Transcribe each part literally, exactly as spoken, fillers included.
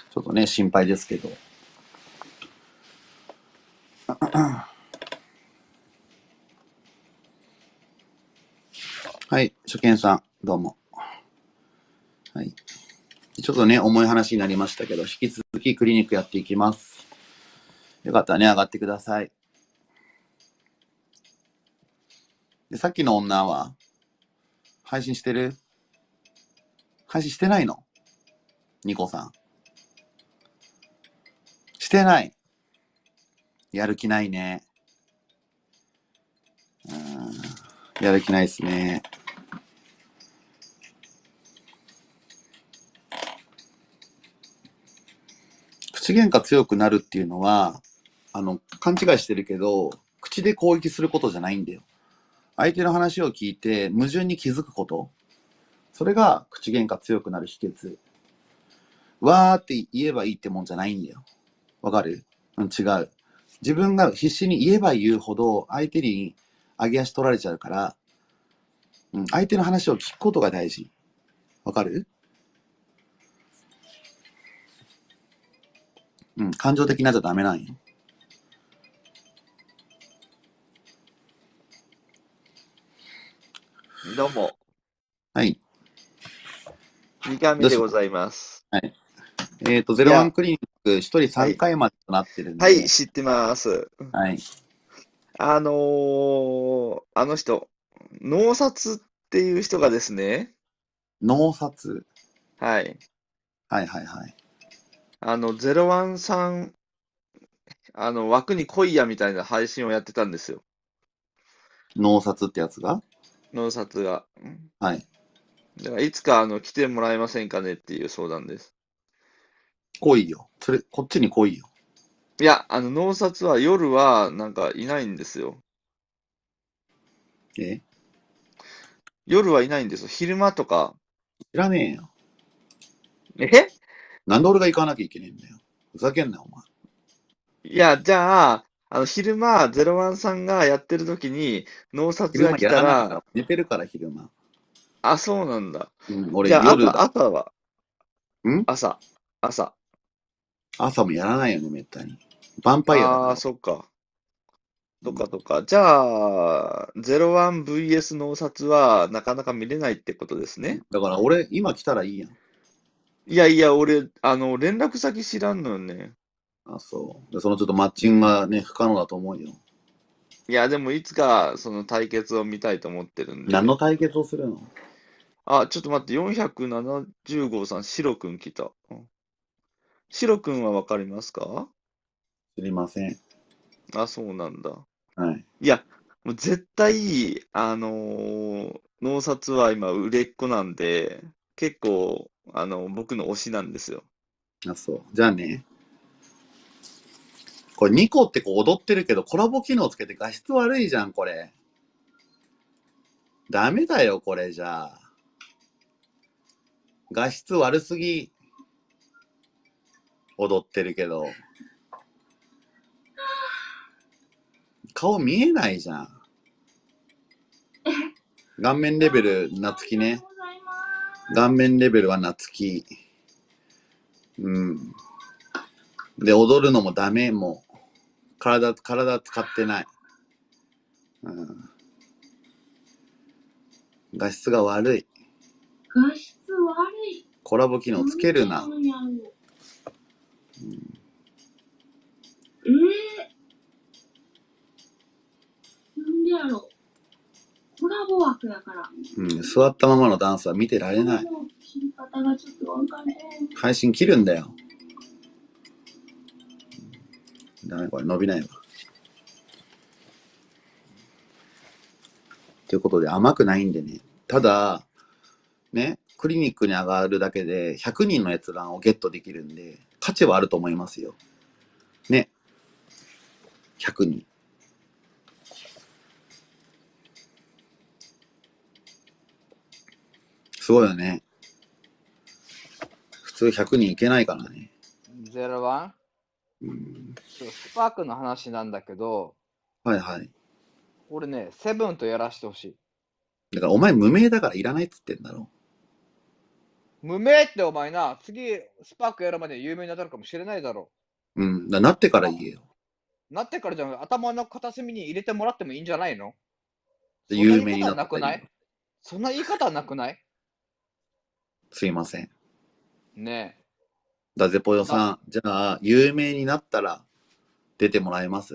ちょっとね、心配ですけど。はい、初見さん、どうも。はい。ちょっとね、重い話になりましたけど、引き続きクリニックやっていきます。よかったらね、上がってください。で、さっきの女は、配信してる？配信してないの？ニコさん。してない。やる気ないね。うん、やる気ないですね。口喧嘩強くなるっていうのは、あの、勘違いしてるけど、口で攻撃することじゃないんだよ。相手の話を聞いて矛盾に気づくこと。それが口喧嘩強くなる秘訣。わーって言えばいいってもんじゃないんだよ。わかる？うん、違う。自分が必死に言えば言うほど相手に上げ足取られちゃうから、うん、相手の話を聞くことが大事。わかる？うん、感情的になっちゃダメなんよ。 どうも、 はい。 三上どうし、 でございます。 はい。えっ、と、ゼロワンいや、 クリニック一人3 はい。 回までとなってるんはい、 で、 知ってます。 はい。 あのー、あの人、脳殺っていう人がですね、 脳殺。 はい。 はいはいはい。 あの、ゼロワンさん、あの、枠に来いやみたいな配信をやってたんですよ。 脳殺ってやつが、 脳殺が。うんはい。 だから、いつか、あの、来てもらえませんかねっていう相談です。 来いよ。それ、こっちに来いよ。 いや、あの、脳殺は夜は、なんか、いないんですよ。 え夜はいないんですよ。昼間とか。 知らねえよ。 えなんで俺が行かなきゃいけねえんだよ。ふざけんなよ、お前。 いや、じゃあ、あの、昼間、ゼロワンさんがやってる時に、脳殺昼間が来やらないから。 たら、 寝てるから、昼間。 あ、そうなんだ。 うん、俺じゃあ、 夜だ。 朝、朝は、 ん朝、朝。 朝もやらないよね、めったに。ヴァンパイアだかああ、 ら。 そっか。そっか、 うん、 そっか。じゃあ、ゼロワンブイエス 脳殺は、なかなか見れないってことですね。 だから俺、今来たらいいやん。 いやいや、俺、あの、連絡先知らんのよね。 あ、そう。で、そのちょっとマッチングがね、不可能だと思うよ。 いや、でも、いつか、その対決を見たいと思ってるんで。 何の対決をするの？ あ、ちょっと待って、よんひゃくななじゅうごうさん、シロくん来た。うん、シロくんはわかりますか？ 知りません。 あ、そうなんだ。 はい。 いや、もう絶対、あのー脳殺は今売れっ子なんで、結構、あの、僕の推しなんですよ。 あ、そう。じゃあね、これニコってこう踊ってるけど、コラボ機能つけて画質悪いじゃん、これ。ダメだよ、これじゃあ。画質悪すぎ、踊ってるけど。顔見えないじゃん。顔面レベル、夏希ね。顔面レベルは夏希。うん。で、踊るのもダメ、もう。体、体使ってない。うん。画質が悪い。 画質悪い。 コラボ機能つけるな。 なんでやろう。 うん、 えー、なんでやろう。コラボ枠やから。 うん。座ったままのダンスは見てられない。 切り方がちょっとわかんない。 配信切るんだよ。ダメ、これ伸びないわ。ということで甘くないんでね。ただ、ね、クリニックに上がるだけでひゃくにんの閲覧をゲットできるんで、価値はあると思いますよ。ね。ひゃくにん。すごいよね。普通ひゃくにんいけないからね。 ゼロワン? うん、 ちょっとスパークの話なんだけど、 はいはい。 俺ね、セブンとやらしてほしい。 だからお前無名だからいらないっつってんだろ。 無名ってお前な、次、スパークやるまで有名になるかもしれないだろうん。だなってから言えよ。 う。なってからじゃん、頭の片隅に入れてもらってもいいんじゃないの？ でそんな言い有名にな方はなくない？ ったらいいよ。 そんな言い方はなくない？ すいません。 ねだぜぽよえ。だ、 さん、じゃあ、有名になったら出てもらえます？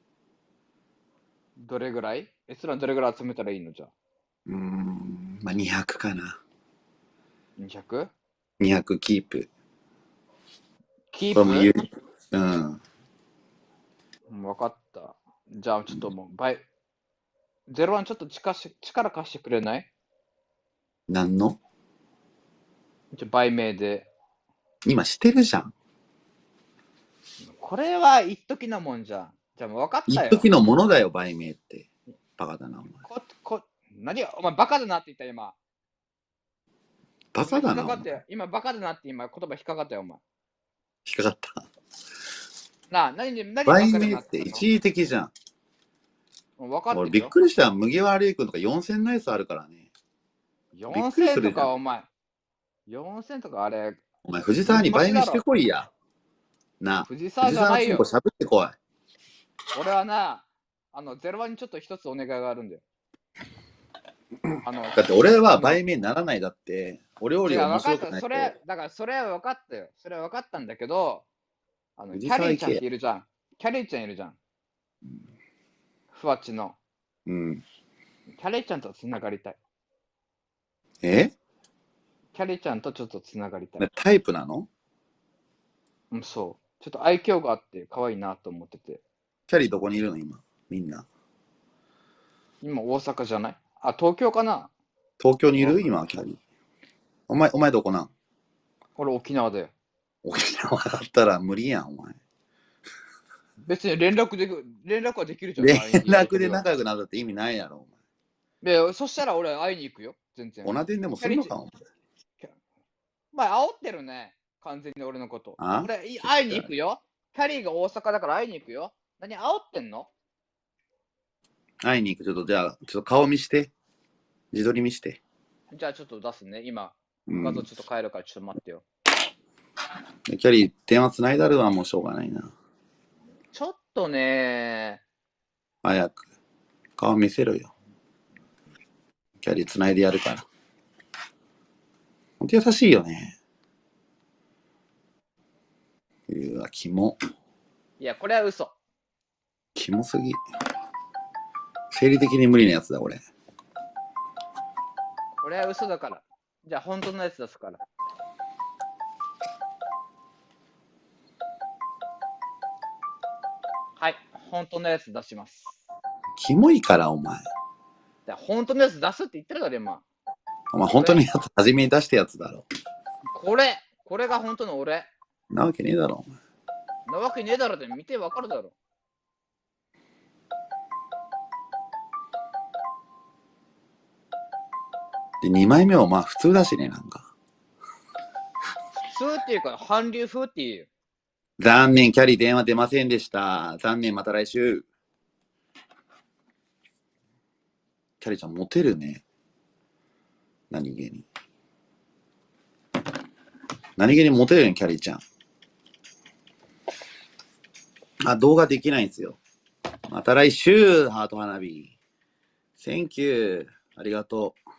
どれぐらいえ、それはどれぐらい集めたらいいのじゃあ。 うーん、まあ、にひゃくかな。 にひゃく？ にひゃくキープ。 キこれも言ーう。うん。 プ？うん、わかった。じゃあちょっともう、倍。ゼロワンちょっと力し力貸してくれない？ 何の？ ちょ売名で。 今してるじゃん。 これは一時のもんじゃん。じゃあもう分かったよ。 一時のものだよ、売名って。バカだな、お前。 こ、こ、何が、お前バカだなって言った今。 バカだな、お前。 今引っかかったよ。今バカだなって今言葉引っかかったよ、お前。 引っかかった。 なあ、何で、何バカ売だ名って一なって言った時的じゃん。 の？分かって俺びっるよ。 くりした。麦わらレイ君とかよんせんのやつあるからね。びっくりすよんせんとるじゃん。 かお前。よんせんとかあれ、 お前、藤沢に売名してこいや。なあ。 藤沢藤じゃないよ。 沢のチンコしゃぶってこい。 俺はな、あの、ゼロワンにちょっと一つお願いがあるんだよ。あの、 だって俺は売名にならない。だって、俺よ違う、 り面分かった。 白くないと。 それ、だからそれは分かったよ。それは分かったんだけど、あの、キ藤沢行ャリーちゃんってけ。 いるじゃん。キャリーちゃんいるじゃん。ふわっちの。 うん。 キャリーちゃんとつながりたい。 え？ キャリーちゃんとちょっとつながりたい。 タイプなの？ うん、そう。ちょっと愛嬌があって可愛いなと思ってて。 キャリーどこにいるの今？みんな。 今大阪じゃない？あ、東京かな？ 東京にいる今、キャリー。お前、お前どこなん？ 俺沖縄だよ。 沖縄だったら無理やん、お前。 別に連絡でき、連絡はできるじゃん。 連ライン絡で仲良くなるって意味ないやろ、 で、そしたら俺会いに行くよ。全然。 お前。オナテンでもすんのか、お前。 お前煽ってるね。完全に俺のこと。 あ？ 俺、い会いに行くよ。キャリーが大阪だから会いに行くよ。何煽ってんの？ 会いに行く。ちょっとじゃあ、ちょっと顔見して。自撮り見して。 じゃあちょっと出すね。今、 うん画像ちょっと変えるからちょっと待ってよ。 キャリー、電話つないだるわ、もうしょうがないな。 ちょっとね早く。顔見せろよ。キャリーつないでやるから。ほんと優しいよね。うわ、キモ。 いや、これは嘘。 キモすぎ。生理的に無理なやつだ、俺。 これは嘘だから。じゃあ本当のやつ出すから。はい、本当のやつ出します。 キモいから、お前。 じゃあ本当のやつ出すって言ってるから今。 お前、本当にやつ、初めに出したやつだろ。 これ、これが本当の俺。 なわけねえだろ、お前。 なわけねえだろって見てわかるだろ。 で、にまいめはまあ普通だしね、なんか。 普通っていうか、韓流風っていう。 残念、キャリー電話出ませんでした。残念、また来週。キャリーちゃん、モテるね。何気に。何気にモテるね、キャリーちゃん。あ、動画できないんですよ。また来週、ハート花火。Thank you。ありがとう。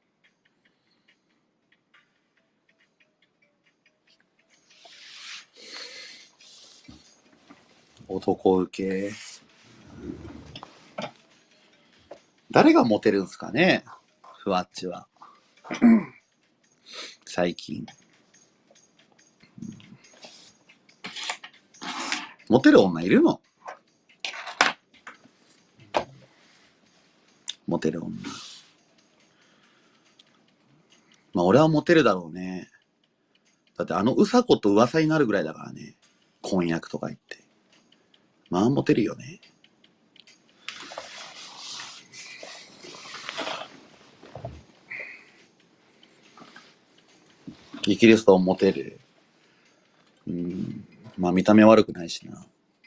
男受け。誰がモテるんすかね、ふわっちは。最近。モテる女いるの？モテる女。まあ俺はモテるだろうね。だってあのうさこと噂になるぐらいだからね。婚約とか言って。まあモテるよね。激キリストモテる。うん。まあ見た目悪くないしな。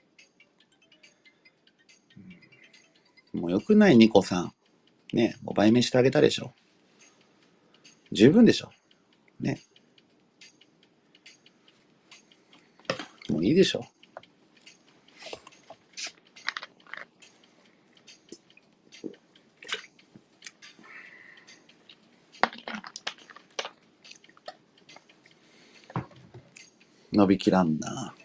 もうよくないニコさん。ね、もう売名してあげたでしょ。十分でしょ。 ね。もういいでしょ。伸びきらんな。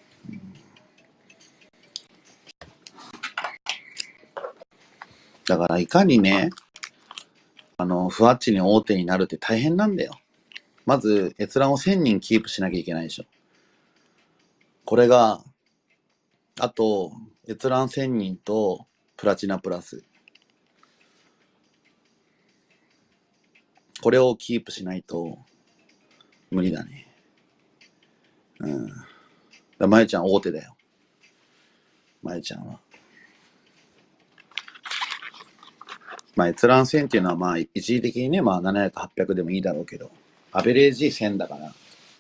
だからいかにね、あの、ふわっちに大手になるって大変なんだよ。まず、閲覧をせんにんキープしなきゃいけないでしょ。これが、あと、閲覧せんにんとプラチナプラス。これをキープしないと無理だね。うん。だまゆちゃん大手だよ。まゆちゃんは。まあ、閲覧せんっていうのは、まあ、一時的にね、まあ、ななひゃく、はっぴゃくでもいいだろうけど、アベレージせんだから、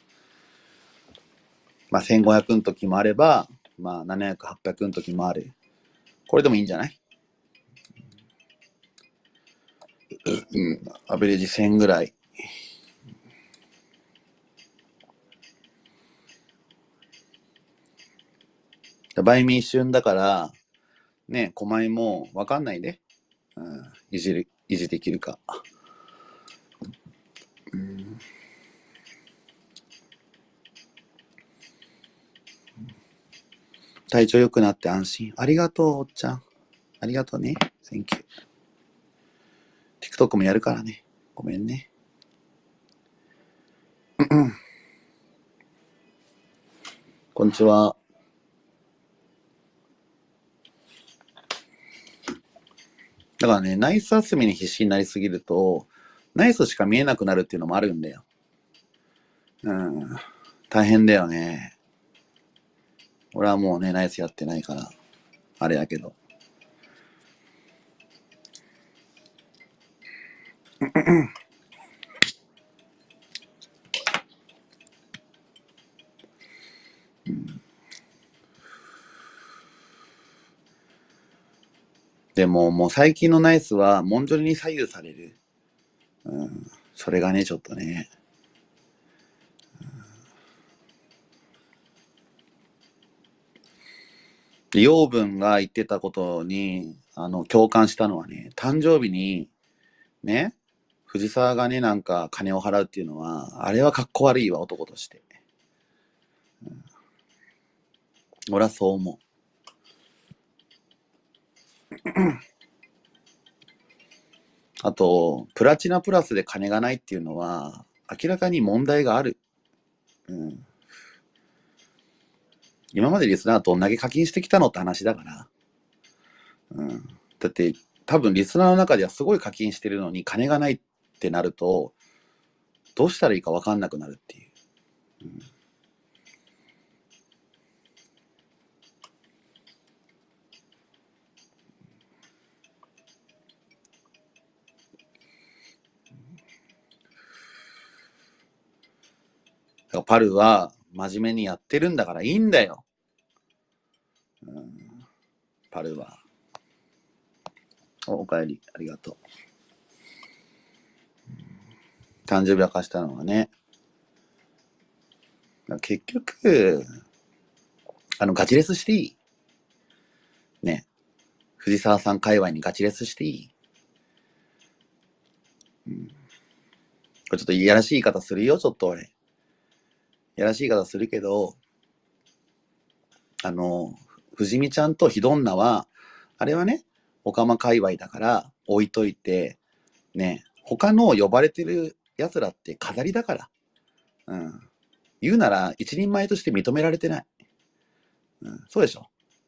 まあ、せんごひゃくの時もあれば、まあ、ななひゃく、はっぴゃくの時もある。これでもいいんじゃない？うん、アベレージせんぐらい。倍味一瞬だから、ね、狛江もわかんないね。うん、維持、維持できるか。うん、体調良くなって安心。ありがとう、おっちゃん。ありがとうね。Thank you。TikTok もやるからね。ごめんね。こんにちは。だからね、ナイス集めに必死になりすぎると、ナイスしか見えなくなるっていうのもあるんだよ。うん。大変だよね。俺はもうね、ナイスやってないから、あれやけど。うん、でも、もう最近のナイスは、モンジョリに左右される。うん。それがね、ちょっとね。養分が言ってたことに、あの、共感したのはね、誕生日に、ね、藤沢がね、なんか金を払うっていうのは、あれはかっこ悪いわ、男として。うん、俺はそう思う。あと、プラチナプラスで金がないっていうのは、明らかに問題がある。うん、今までリスナーどんだけ課金してきたのって話だから。うん、だって、多分リスナーの中ではすごい課金してるのに金がないってなると、どうしたらいいか分かんなくなるっていう。うん、だからパルは真面目にやってるんだからいいんだよ。うん、パルは。お、おかえり。ありがとう。誕生日明かしたのはね。結局、あの、ガチレスしていい？ね。藤沢さん界隈にガチレスしていい？うん、これちょっといやらしい言い方するよ、ちょっと俺。いやらしい言い方するけど、あの、藤見ちゃんとヒドンナは、あれはね、オカマ界隈だから置いといて、ね、他の呼ばれてる奴らって飾りだから。うん。言うなら一人前として認められてない。うん、そうでしょ。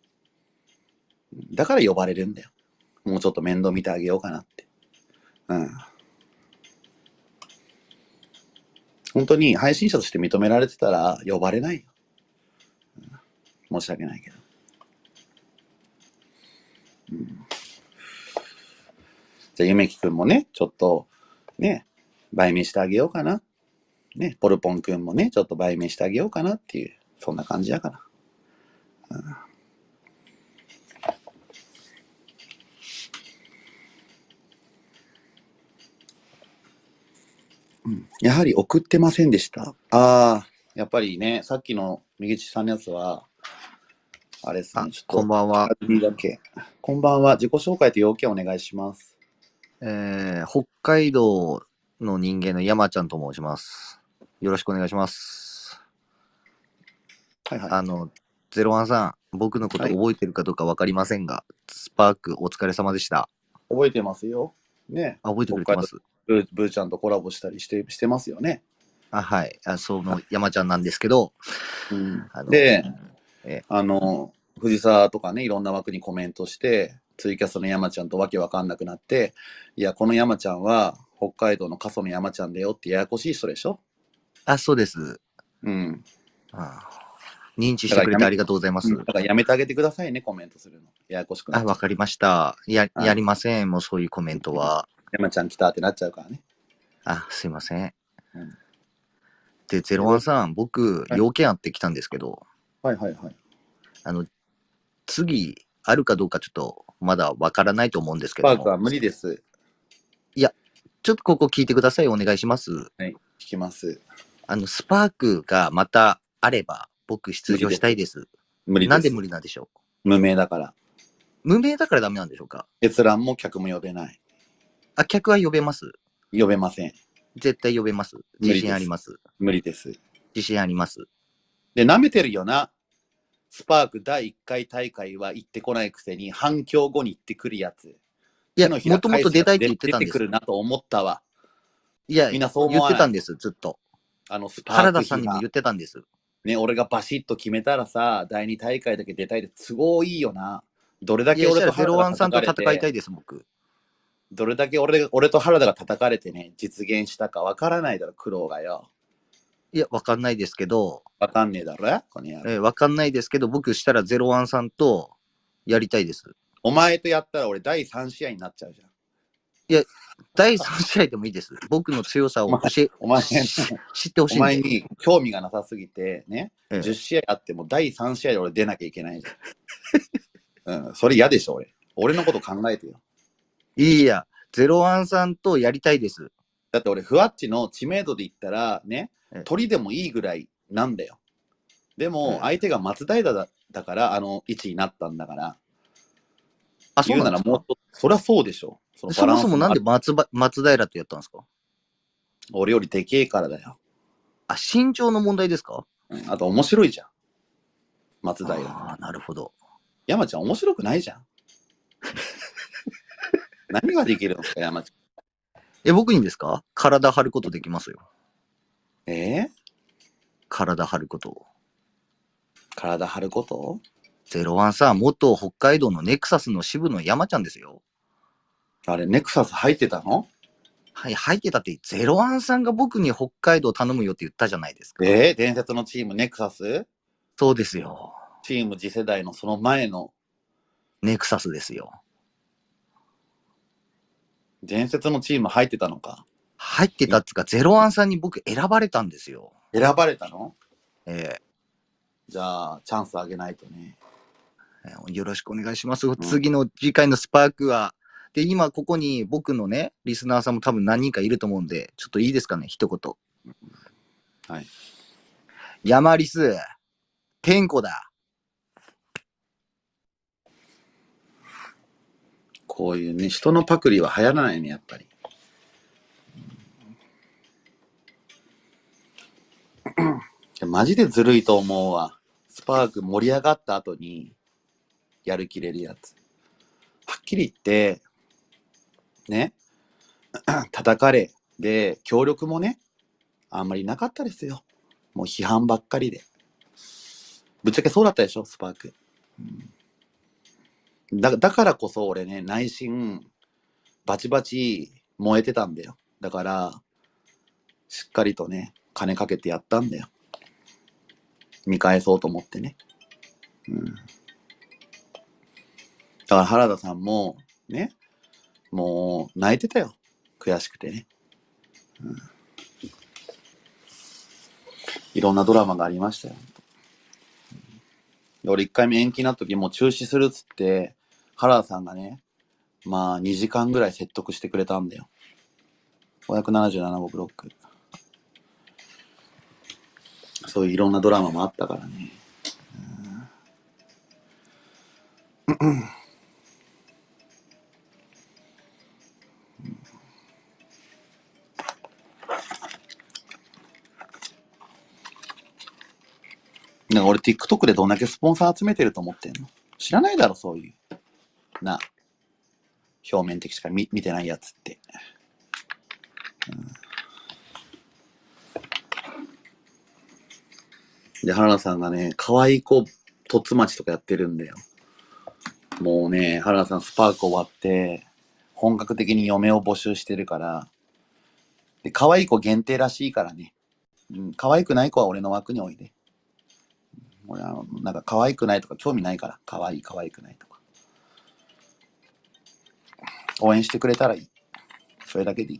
だから呼ばれるんだよ。もうちょっと面倒見てあげようかなって。うん。本当に配信者として認められてたら呼ばれないよ。うん、申し訳ないけど。うん、じゃあ、ゆめきくんもね、ちょっと、ね、売名してあげようかな。ね、ポルポンくんもね、ちょっと売名してあげようかなっていう、そんな感じやから。うん、 うんやはり送ってませんでした。ああ、やっぱりね、さっきの右地さんのやつは、あれですあね、ちょっと、 こんばんは。 聞かずにだけ。こんばんは。自己紹介と要件お願いします。 えー、北海道の人間の山ちゃんと申します。よろしくお願いします。 はいはい。 あの、ゼロワンさん、僕のことはい覚えてるかどうかわかりませんが、スパークお疲れ様でした。 覚えてますよ。ね。 あ、覚えてくれてます。 ブーブーちゃんとコラボしたりしてしてますよね。 あ、はい。あその山ちゃんなんですけど、 うんあので、 えあの、藤沢とかね、いろんな枠にコメントして、ツイキャスの山ちゃんとわけわかんなくなって、いや、この山ちゃんは北海道の過疎の山ちゃんだよってややこしい人でしょ。 あ、そうです。 うん。 あ認知してくれてありがとうございます。 だからやめてあげてくださいね、コメントするの。ややこしくなっあ、 ちゃう。 わかりました。や、 はいやりません。もうそういうコメントは。 山ちゃん来たってなっちゃうからね。 あ、すいません。 うんで、ゼロワンさん、僕、 はい要件あってきたんですけど、 はいはいはい。 あの、次、あるかどうかちょっと、まだわからないと思うんですけども、 パークは無理です。 ちょっとここ聞いてください。お願いします。 はい、聞きます。 あの、スパークがまたあれば、僕出場したいです。 無理です。 なんで無理なんでしょ無名だから。 う無名だからダメなんでしょうか？ 閲覧も客も呼べない。 あ、客は呼べます。 呼べません。 絶対呼べます。 無理です自信あります。 無理です。 自信あります。 で、舐めてるよな。スパークだいいっかい大会は行ってこないくせに、反響後に行ってくるやつ。 いや、 手のひらもともと出たいって言ってたん出てくです。 るなと思ったわ。 いや、 みんなそう思言わないってたんです、ずっと。 あのスパーク原田さんにも言ってたんです。 ね、俺がバシッと決めたらさ、だいに大会だけ出たいで都合いいよな。どれだいや、 け俺としたらゼロワンさんと叩かれて、 戦いたいです、僕。 どれだけ俺俺と原田が叩かれてね、実現したかわからないだろ、苦労がよ。 いや、わかんないですけど、 わかんねえだろ、この野郎。 えーわかんないですけど、僕したらゼロワンさんとやりたいです。 お前とやったら俺だいさん試合になっちゃうじゃん。 だいさん試合でもいいです。僕の強さを教え、 お前、 し知ってほしいんで。 お前に興味がなさすぎてね、 ええじゅう試合あってもだいさん試合で俺出なきゃいけないじゃん。うん、それ嫌でしょ、俺。俺のこと考えてよ。 いいや、ゼロワンさんとやりたいです。 だって俺、ふわっちの知名度で言ったら、ねええ、 鳥でもいいぐらいなんだよ。でえもえ、 相手が松平だだから、あの位置になったんだから、 あ、そう言うなですか？ なんらもうちょっと、そりゃそうでしょ。そのそバランスもそもなんであ松ば松平とやったんですか？ 俺よりでけえからだよ。 あ、身長の問題ですか？ うん、あと面白いじゃん。松平。 ああ、なるほど。 山ちゃん面白くないじゃん。何ができるんですか、山ちえ、僕にですか？体張ることできますよ。 ゃん。えー、 体張ることを。 体張ること？ ゼロワンさん、元北海道のネクサスの支部の山ちゃんですよ。 あれ、ネクサス入ってたの？ はい、入ってたって、ゼロワンさんが僕に北海道頼むよって言ったじゃないですか。 えー、伝説のチームネクサス？ そうですよ。 チーム次世代のその前のネクサスですよ。 伝説のチーム入ってたのか？ 入ってたっつうか、ゼロワンさんに僕選ばれたんですよ。 選ばれたの？ えじゃあ、チャンスあげないとね。 ええーよろしくお願いします。次の次回のスパークは、で、今ここに僕のね、リスナーさんも多分何人かいると思うんで、ちょっといいですかね、一言。 はい。 山リス、天子だ。 こういうね、人のパクリは流行らないね、やっぱり。マジでずるいと思うわ。スパーク盛り上がった後にやる気れるやつ。はっきり言って、ね、叩かれで協力もね、あんまりなかったですよ。もう批判ばっかりで。ぶっちゃけそうだったでしょ、スパーク。うん、だ, だからこそ俺ね、内心バチバチ燃えてたんだよ。だからしっかりとね、金かけてやったんだよ。見返そうと思ってね。うん。だから原田さんもね、もう泣いてたよ。悔しくてね。うん、いろんなドラマがありましたよ。俺いっかいめ延期になった時もう中止するっつって原田さんがね、まあにじかんぐらい説得してくれたんだよ。ごひゃくななじゅうなな号ブロック。 そういういろんなドラマもあったからね。なんか俺 TikTok でどんだけスポンサー集めてると思ってんの？知らないだろ、そういう。な、表面的しか 見, 見てないやつって。で、原田さんがね、可愛い子、とつまちとかやってるんだよ。もうね、原田さんスパーク終わって、本格的に嫁を募集してるから、で、可愛い子限定らしいからね。うん、可愛くない子は俺の枠においで。俺は、なんか可愛くないとか興味ないから、可愛い可愛くないとか。応援してくれたらいい。それだけでいい。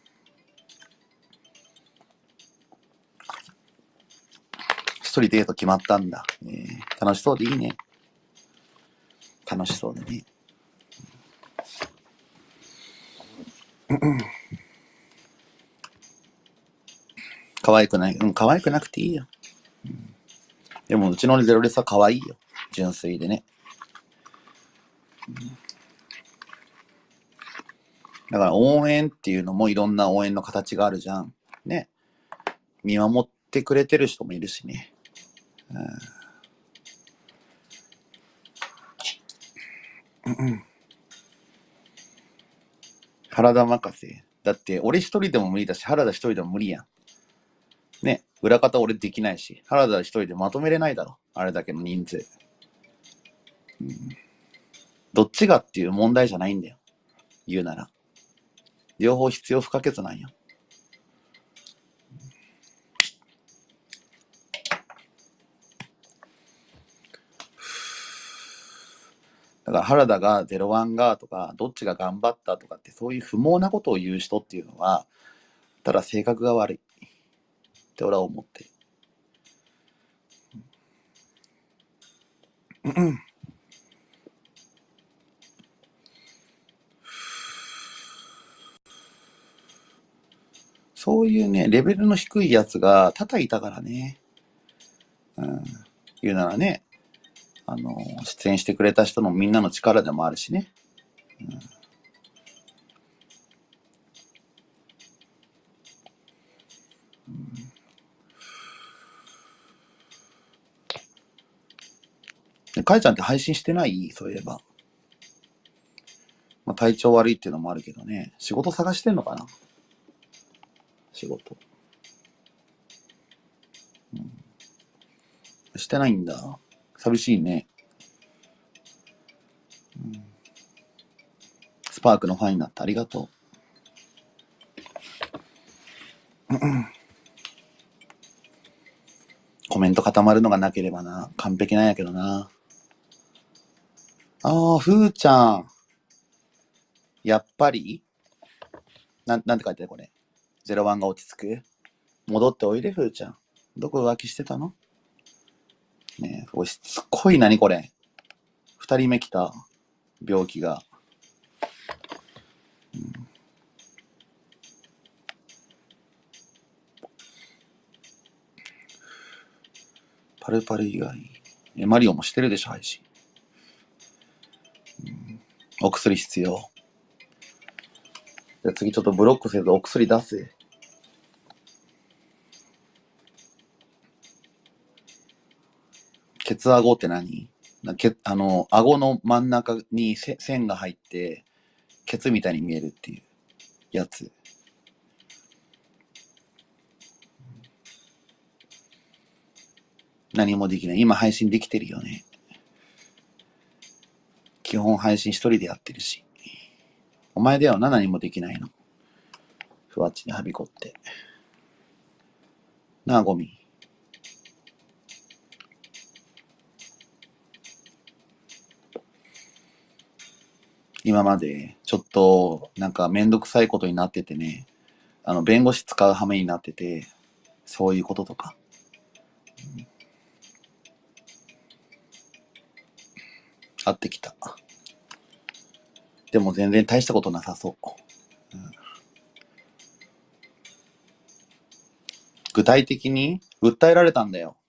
一人デート決まったんだ。えー、楽しそうでいいね。楽しそうでね。可愛くない。うん、可愛くなくていいよ。うん、でも、うちのゼロレスは可愛いよ。純粋でね。うん、だから応援っていうのもいろんな応援の形があるじゃん。ね。見守ってくれてる人もいるしね。うん、原田任せ。だって俺一人でも無理だし、原田一人でも無理やん。ね。裏方俺できないし、原田一人でまとめれないだろ。あれだけの人数。うん、どっちがっていう問題じゃないんだよ。言うなら。両方必要不可欠なんよ。だから原田がゼロワンがとか、どっちが頑張ったとかって、そういう不毛なことを言う人っていうのは、ただ性格が悪いって俺は思ってる。うん、そういうね、レベルの低いやつが多々いたからね。うん、言うならね、あの、出演してくれた人のみんなの力でもあるしね。うんうん、かえちゃんって配信してない？そういえば。まあ、体調悪いっていうのもあるけどね。仕事探してんのかな？仕事。うん、してないんだ。寂しいね。うん、スパークのファンになってありがとう。うん、コメント固まるのがなければな。完璧なんやけどな。ああ、ふーちゃん。やっぱりなん、なんて書いてあるこれ。ゼロワンが落ち着く？戻っておいで、ふーちゃん。どこ浮気してたの？ねえ、おいしつこい、何これ。二人目来た。病気が。うん、パルパル以外。え、マリオもしてるでしょ、配信。うん、お薬必要。じゃあ次ちょっとブロックせずお薬出せ。ケツアゴって何？なけあの、顎の真ん中にせ線が入って、ケツみたいに見えるっていうやつ。何もできない。今配信できてるよね。基本配信一人でやってるし。お前だよな、何もできないの。ふわっちにはびこって。なあ、ゴミ。今まで、ちょっと、なんかめんどくさいことになっててね、あの、弁護士使う羽目になってて、そういうこととか。うん、あってきた。でも全然大したことなさそう。うん、具具体的に訴えられたんだよ。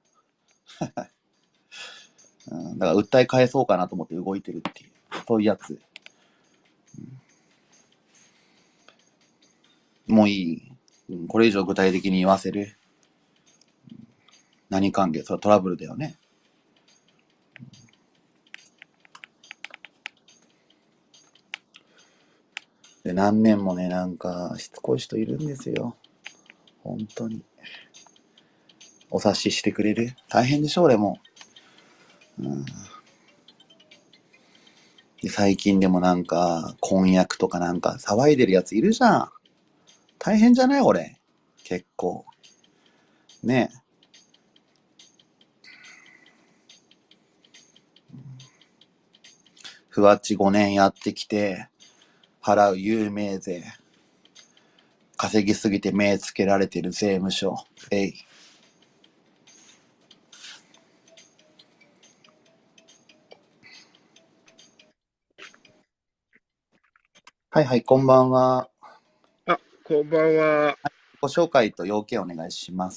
うん、だから訴え返そうかなと思って動いてるっていう、そういうやつ。うん、もういい、うん、これ以上具体的に言わせる。何関係？それはトラブルだよね。で、何年もね、なんか、しつこい人いるんですよ。本当に。お察ししてくれる？大変でしょ、俺も。うん、で最近でもなんか、婚約とかなんか騒いでるやついるじゃん。大変じゃない俺。結構。ねえ。ふわっちごねんやってきて、払う有名税。稼ぎすぎて目つけられてる税務署。えい。はいはい、こんばんは。 あ、こんばんは。 ご紹介と要件お願いします。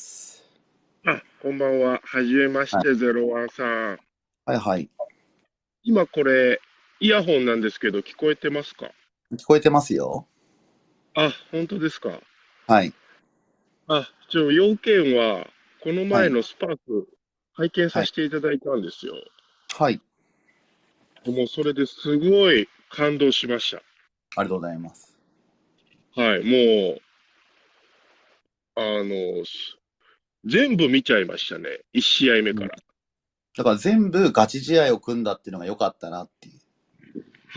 あ、こんばんは。はじめましはいて、ゼロワンさん。 はいはい。 今これ、イヤホンなんですけど、聞こえてますか？ 聞こえてますよ。 あ、本当ですか。 はい。 あ、ちょ、要件は、このはい。 前のスパーク、拝見はい。 させていただいたんですよ。 はい。 もうそれですごい感動しましありがとうございます。 た。はい、もう、あの、す全部見ちゃいましたね。いち試合目うん。 から。 だから全部ガチ試合を組んだっていうのが良かったなっていう。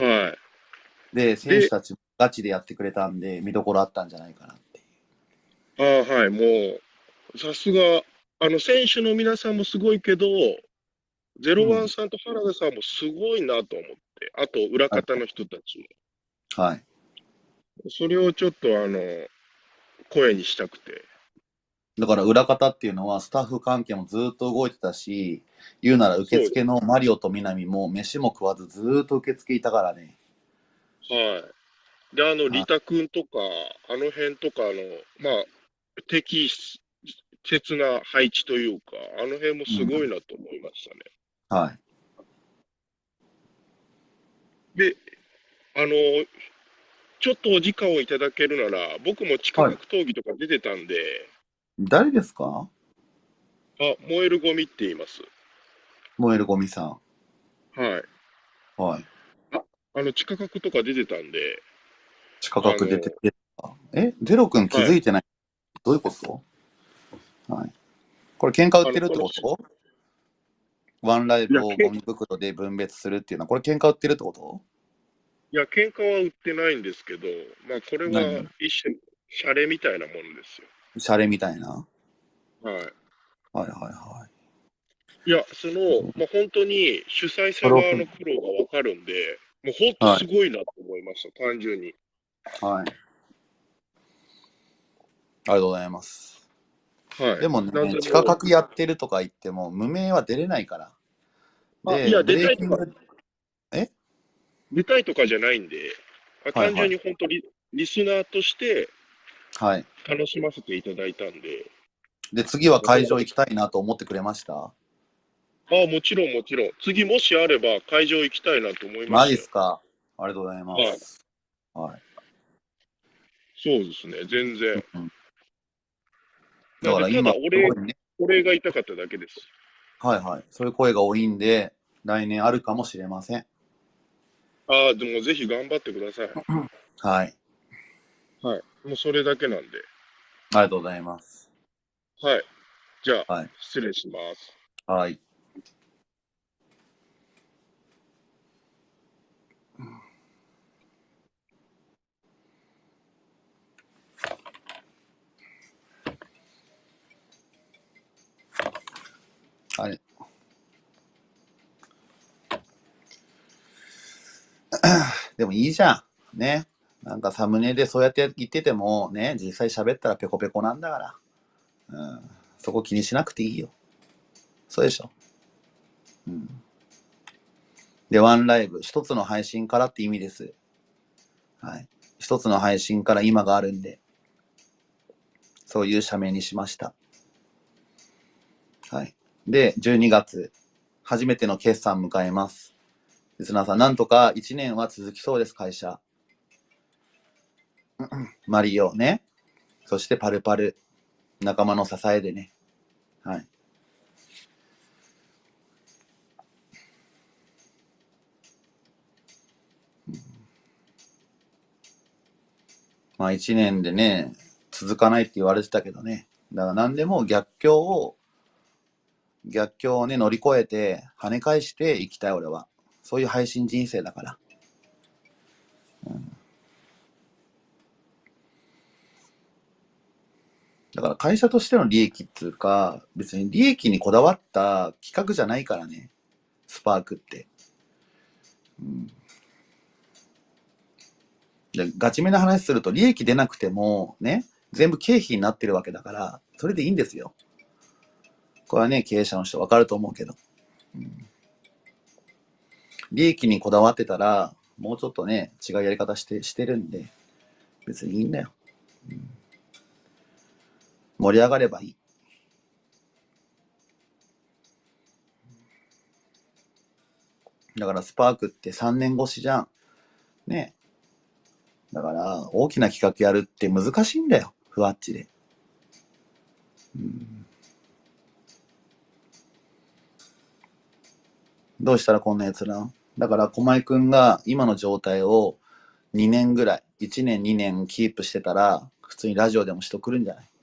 はで、 い。で、 選手たちもガチでやってくれたんで、見どころあったんじゃないかなっていう。 あーはい、もう、さすが、あの、選手の皆さんもすごいけど、ゼロワンうん。 さんと原田さんもすごいなと思って、あと裏はい。 方の人たちはい。 も。それをちょっとあの、声にしたくて。 だから裏方っていうのはスタッフ関係もずっと動いてたし、言うなら受そうで付のマリオと南も飯も食わずずーっと受付いたからね。 す。はい。で、あの、 はい。 リタ君とか、あの辺とかの、まあ、適切な配置というか、あの辺もうん。 すごいなと思いましたね。 はい。 で、あの、ちょっとお時間をいただけるなら、僕も地下はい。 格闘技とか出てたんで、 誰ですか？ あ、燃えるゴミって言います。 燃えるゴミさん。 はい。 はい。 あ、あの、地下格とか出てたんで、 地下あの、 格出てて。えゼロ君気はい。 づいてない？どういうこと？はい。これ喧嘩売あの、 ってるってこの、 こと？ワンライいや、 ブをゴけ、 ミ袋で分別するっていうのは、これ喧嘩売ってるってこと？ いや、喧嘩は売ってないんですけど、まあ、これは何？ 一種、シャレみたいなものですよ。 シャレみたいな。 はい。 はいはいはい。 いや、その、まあ、本当に主催者プロフ、 側の苦労がわかるんで、もう本当はい。 すごいなと思いました、単純に。 はい。ありがとうございます。 はい。 でもね、 なんで地下も格やってるとか言っても、無名は出れないから。 う、あ、いで、 や、 ブ出たいとか、 レイキング、え出たいとかじゃないんで、あ、単純はいはい。 に本当にリスナーとしてはい。 楽しませていただいたんで、 で、次はもう本当、 会場行きたいなと思ってくれました？ あ、もちろんもちろん、次もしあれば会場行きたいなと思いまマジしたよ。 っすか？ありがとうございまはい。 す。はい。 そうですね、全然。 うん。だなんで、ただから今、すお礼、 ごいね。 お礼が言いたかっただけです。 はいはい。そういう声が多いんで、来年あるかもしれません。 ああ、でもぜひ頑張ってください。 はい。 はい。もうそれだけなんで。 ありがとうございます。 はい。じゃあ、 はい。 失礼します。 はい。はい。でもいいじゃん。ね。なんかサムネでそうやって言ってても、ね、実際喋ったらペコペコなんだから。うん。そこ気にしなくていいよ。そうでしょ。うん。で、ワンライブ、一つの配信からって意味です。はい。一つの配信から今があるんで、 そういう社名にしました。はい。で、じゅうにがつ、初めての決算迎えます。リスナーさん、なんとかいちねんは続きそうです、会社。マリオね。そしてパルパル。仲間の支えでね。はい。まあ一年でね、続かないって言われてたけどね。だから何でも逆境を、逆境をね、乗り越えて、跳ね返していきたい、俺は。そういう配信人生だから。うん、だから会社としての利益っていうか、別に利益にこだわった企画じゃないからね。スパークって。うん、でガチめな話すると、利益出なくても、ね、全部経費になってるわけだから、それでいいんですよ。これはね、経営者の人わかると思うけど。うん、利益にこだわってたら、もうちょっとね、違うやり方して、してるんで、別にいいんだよ。うん、盛り上がればいい。だからスパークってさんねん越しじゃん。ね。だから大きな企画やるって難しいんだよ。ふわっちで。うん、どうしたらこんなやつら？だから駒井くんが今の状態をにねんぐらい、いちねんにねんキープしてたら、普通にラジオでも人来るんじゃない？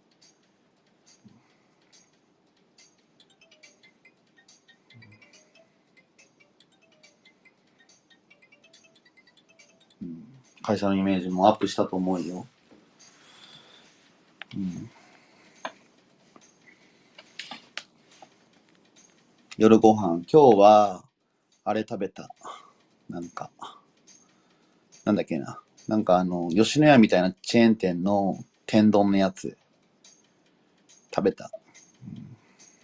うん、会社のイメージもアップしたと思うよ。うん、夜ご飯、今日は、あれ食べた。なんか、なんだっけな。なんかあの、吉野家みたいなチェーン店の天丼のやつ、食べた。うん、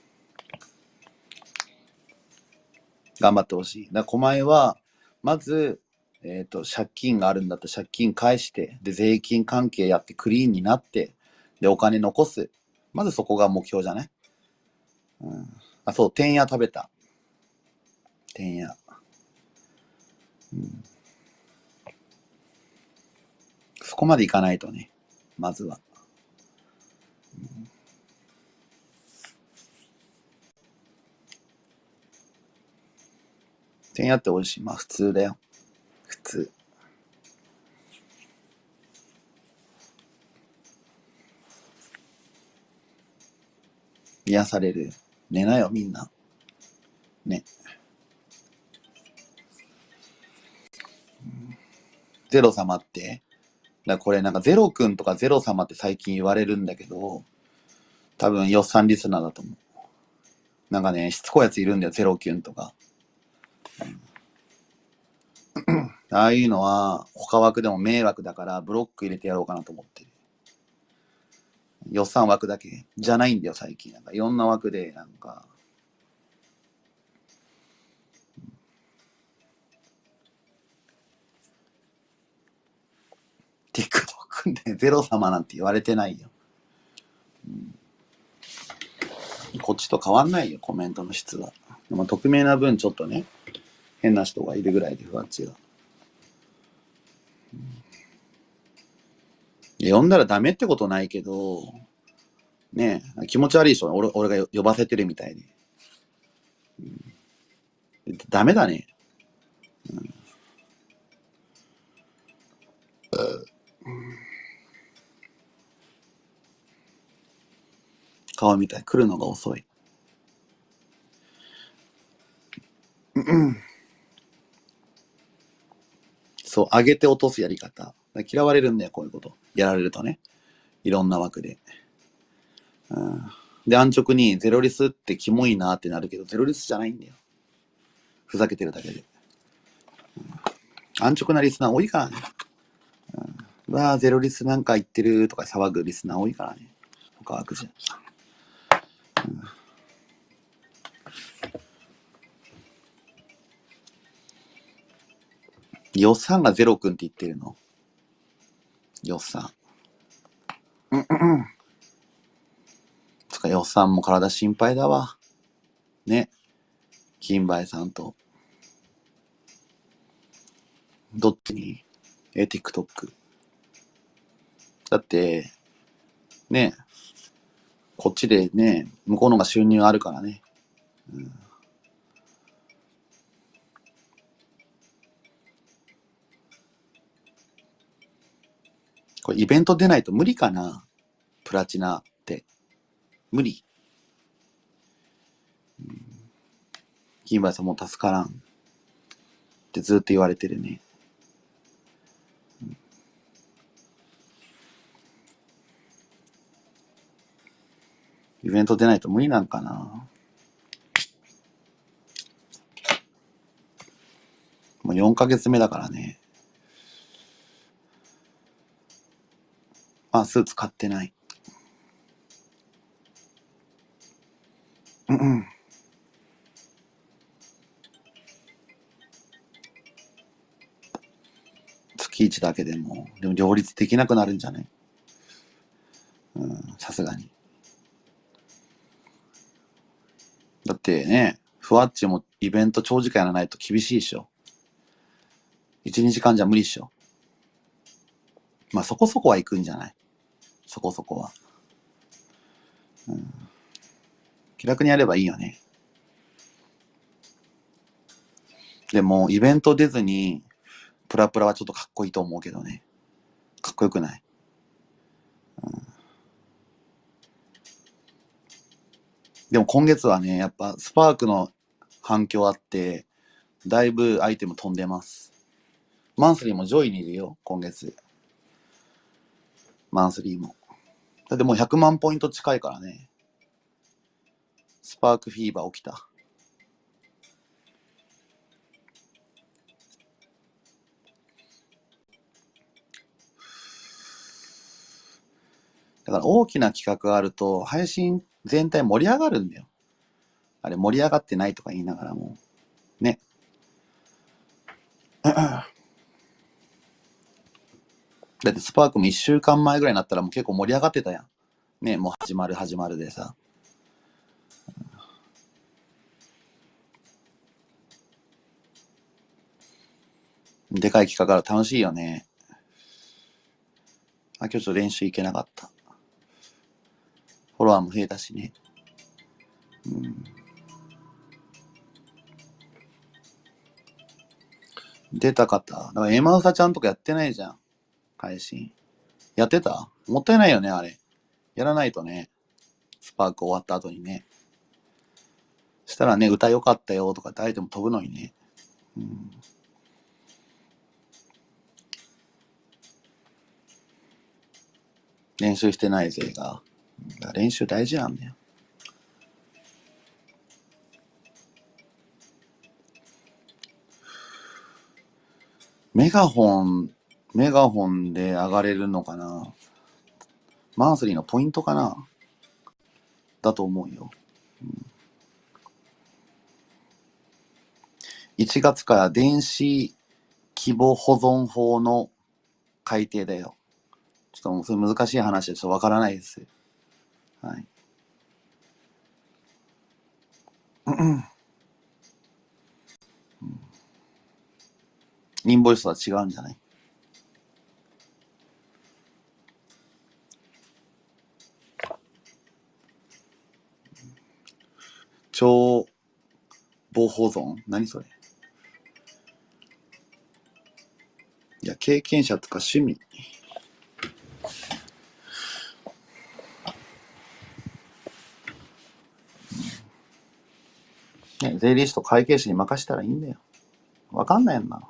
頑張ってほしい。だから狛江は、まず、えっと、借金があるんだったら借金返して、で、税金関係やってクリーンになって、で、お金残す。まずそこが目標じゃない？うん。あ、そう、天屋食べた。天屋。うん。そこまでいかないとね、まずは。うん、天屋って美味しい。まあ普通だよ。普通。癒される。寝なよ、みんな。ね。ゼロ様って、だこれなんかゼロくんとかゼロ様って最近言われるんだけど、多分よっさんリスナーだと思う。なんかね、しつこいやついるんだよ、ゼロキュンとか。うん、ああいうのは他枠でも迷惑だからブロック入れてやろうかなと思ってる。よっさん枠だけじゃないんだよ、最近。なんかいろんな枠で、なんか、TikTok でゼロ様なんて言われてないよ。うん、こっちと変わんないよ、コメントの質は。でも匿名な分ちょっとね、変な人がいるぐらいで、ふわっちが。うん、呼んだらダメってことないけど、ねえ、気持ち悪いでしょ、俺俺が呼ばせてるみたいに。うん、ダメだね。うん、顔みたい。来るのが遅い。そう、上げて落とすやり方。嫌われるんだよ、こういうこと。やられるとね。いろんな枠で。うん、で、安直にゼロリスってキモいなってなるけど、ゼロリスじゃないんだよ。ふざけてるだけで。うん、安直なリスナー多いからね。うん、うわぁ、ゼロリスなんか言ってるとか騒ぐリスナー多いからね。他枠じゃん。うん、予算がゼロくんって言ってるの。予算。うんうん。 よっさんも体心配だわ。ね。金梅さんと。どっちにえ、TikTok。だって、ね、こっちでね、向こうの方が収入あるからね。うん、これイベント出ないと無理かな？プラチナって。無理。うん、金梅さんもう助からん。ってずっと言われてるね。うん、イベント出ないと無理なんかな。もうよんかげつめだからね。あ、スーツ買ってない。うんうん。月いちだけでも、でも両立できなくなるんじゃない？うん、さすがに。だってね、ふわっちもイベント長時間やらないと厳しいでしょ。いち、にじかんじゃ無理っしょ。まあそこそこは行くんじゃない？そこそこは。うん、気楽にやればいいよね。でも、イベント出ずに、プラプラはちょっとかっこいいと思うけどね。かっこよくない？うん、でも今月はね、やっぱスパークの反響あって、だいぶアイテム飛んでます。マンスリーも上位にいるよ、今月。マンスリーも。だってもうひゃくまんポイント近いからね。スパークフィーバー起きた。だから大きな企画があると、配信全体盛り上がるんだよ。あれ盛り上がってないとか言いながらも。ね。だってスパークもいっしゅうかんまえぐらいになったらもう結構盛り上がってたやん。ね、もう始まる始まるでさ。でかい企画から楽しいよね。あ、今日ちょっと練習行けなかった。フォロワーも増えたしね。うん、出た方。だからエマウサちゃんとかやってないじゃん。配信。やってた？もったいないよね、あれ。やらないとね。スパーク終わった後にね。したらね、歌良かったよとかってアイテム飛ぶのにね。うん、練習してないぜが。だから練習大事なんだよ。メガホン、メガホンで上がれるのかな？マンスリーのポイントかな？だと思うよ。うん、いちがつから電子希望保存法の改定だよ。ちょっともうそれ難しい話でちょっとわからないです。はい。インボイスとは違うんじゃない？帳簿保存？何それ？いや、経験者とか趣味。ね、税理士と会計士に任せたらいいんだよ。わかんないんだ。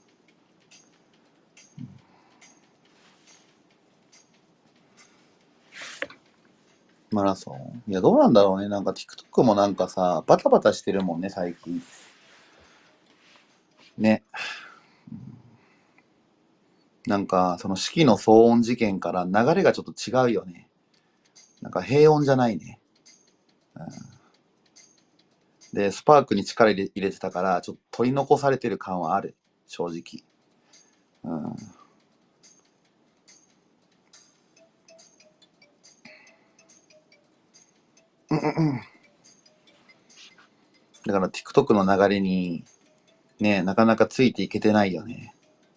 マラソン。いや、どうなんだろうね。なんか TikTok もなんかさ、バタバタしてるもんね、最近。ね。なんか、その式の騒音事件から流れがちょっと違うよね。なんか平穏じゃないね。うん、で、スパークに力入れ入れてたから、ちょっと取り残されてる感はある。正直。うん、 うんうんうん。だから TikTok の流れに、ね、なかなかついていけてないよね。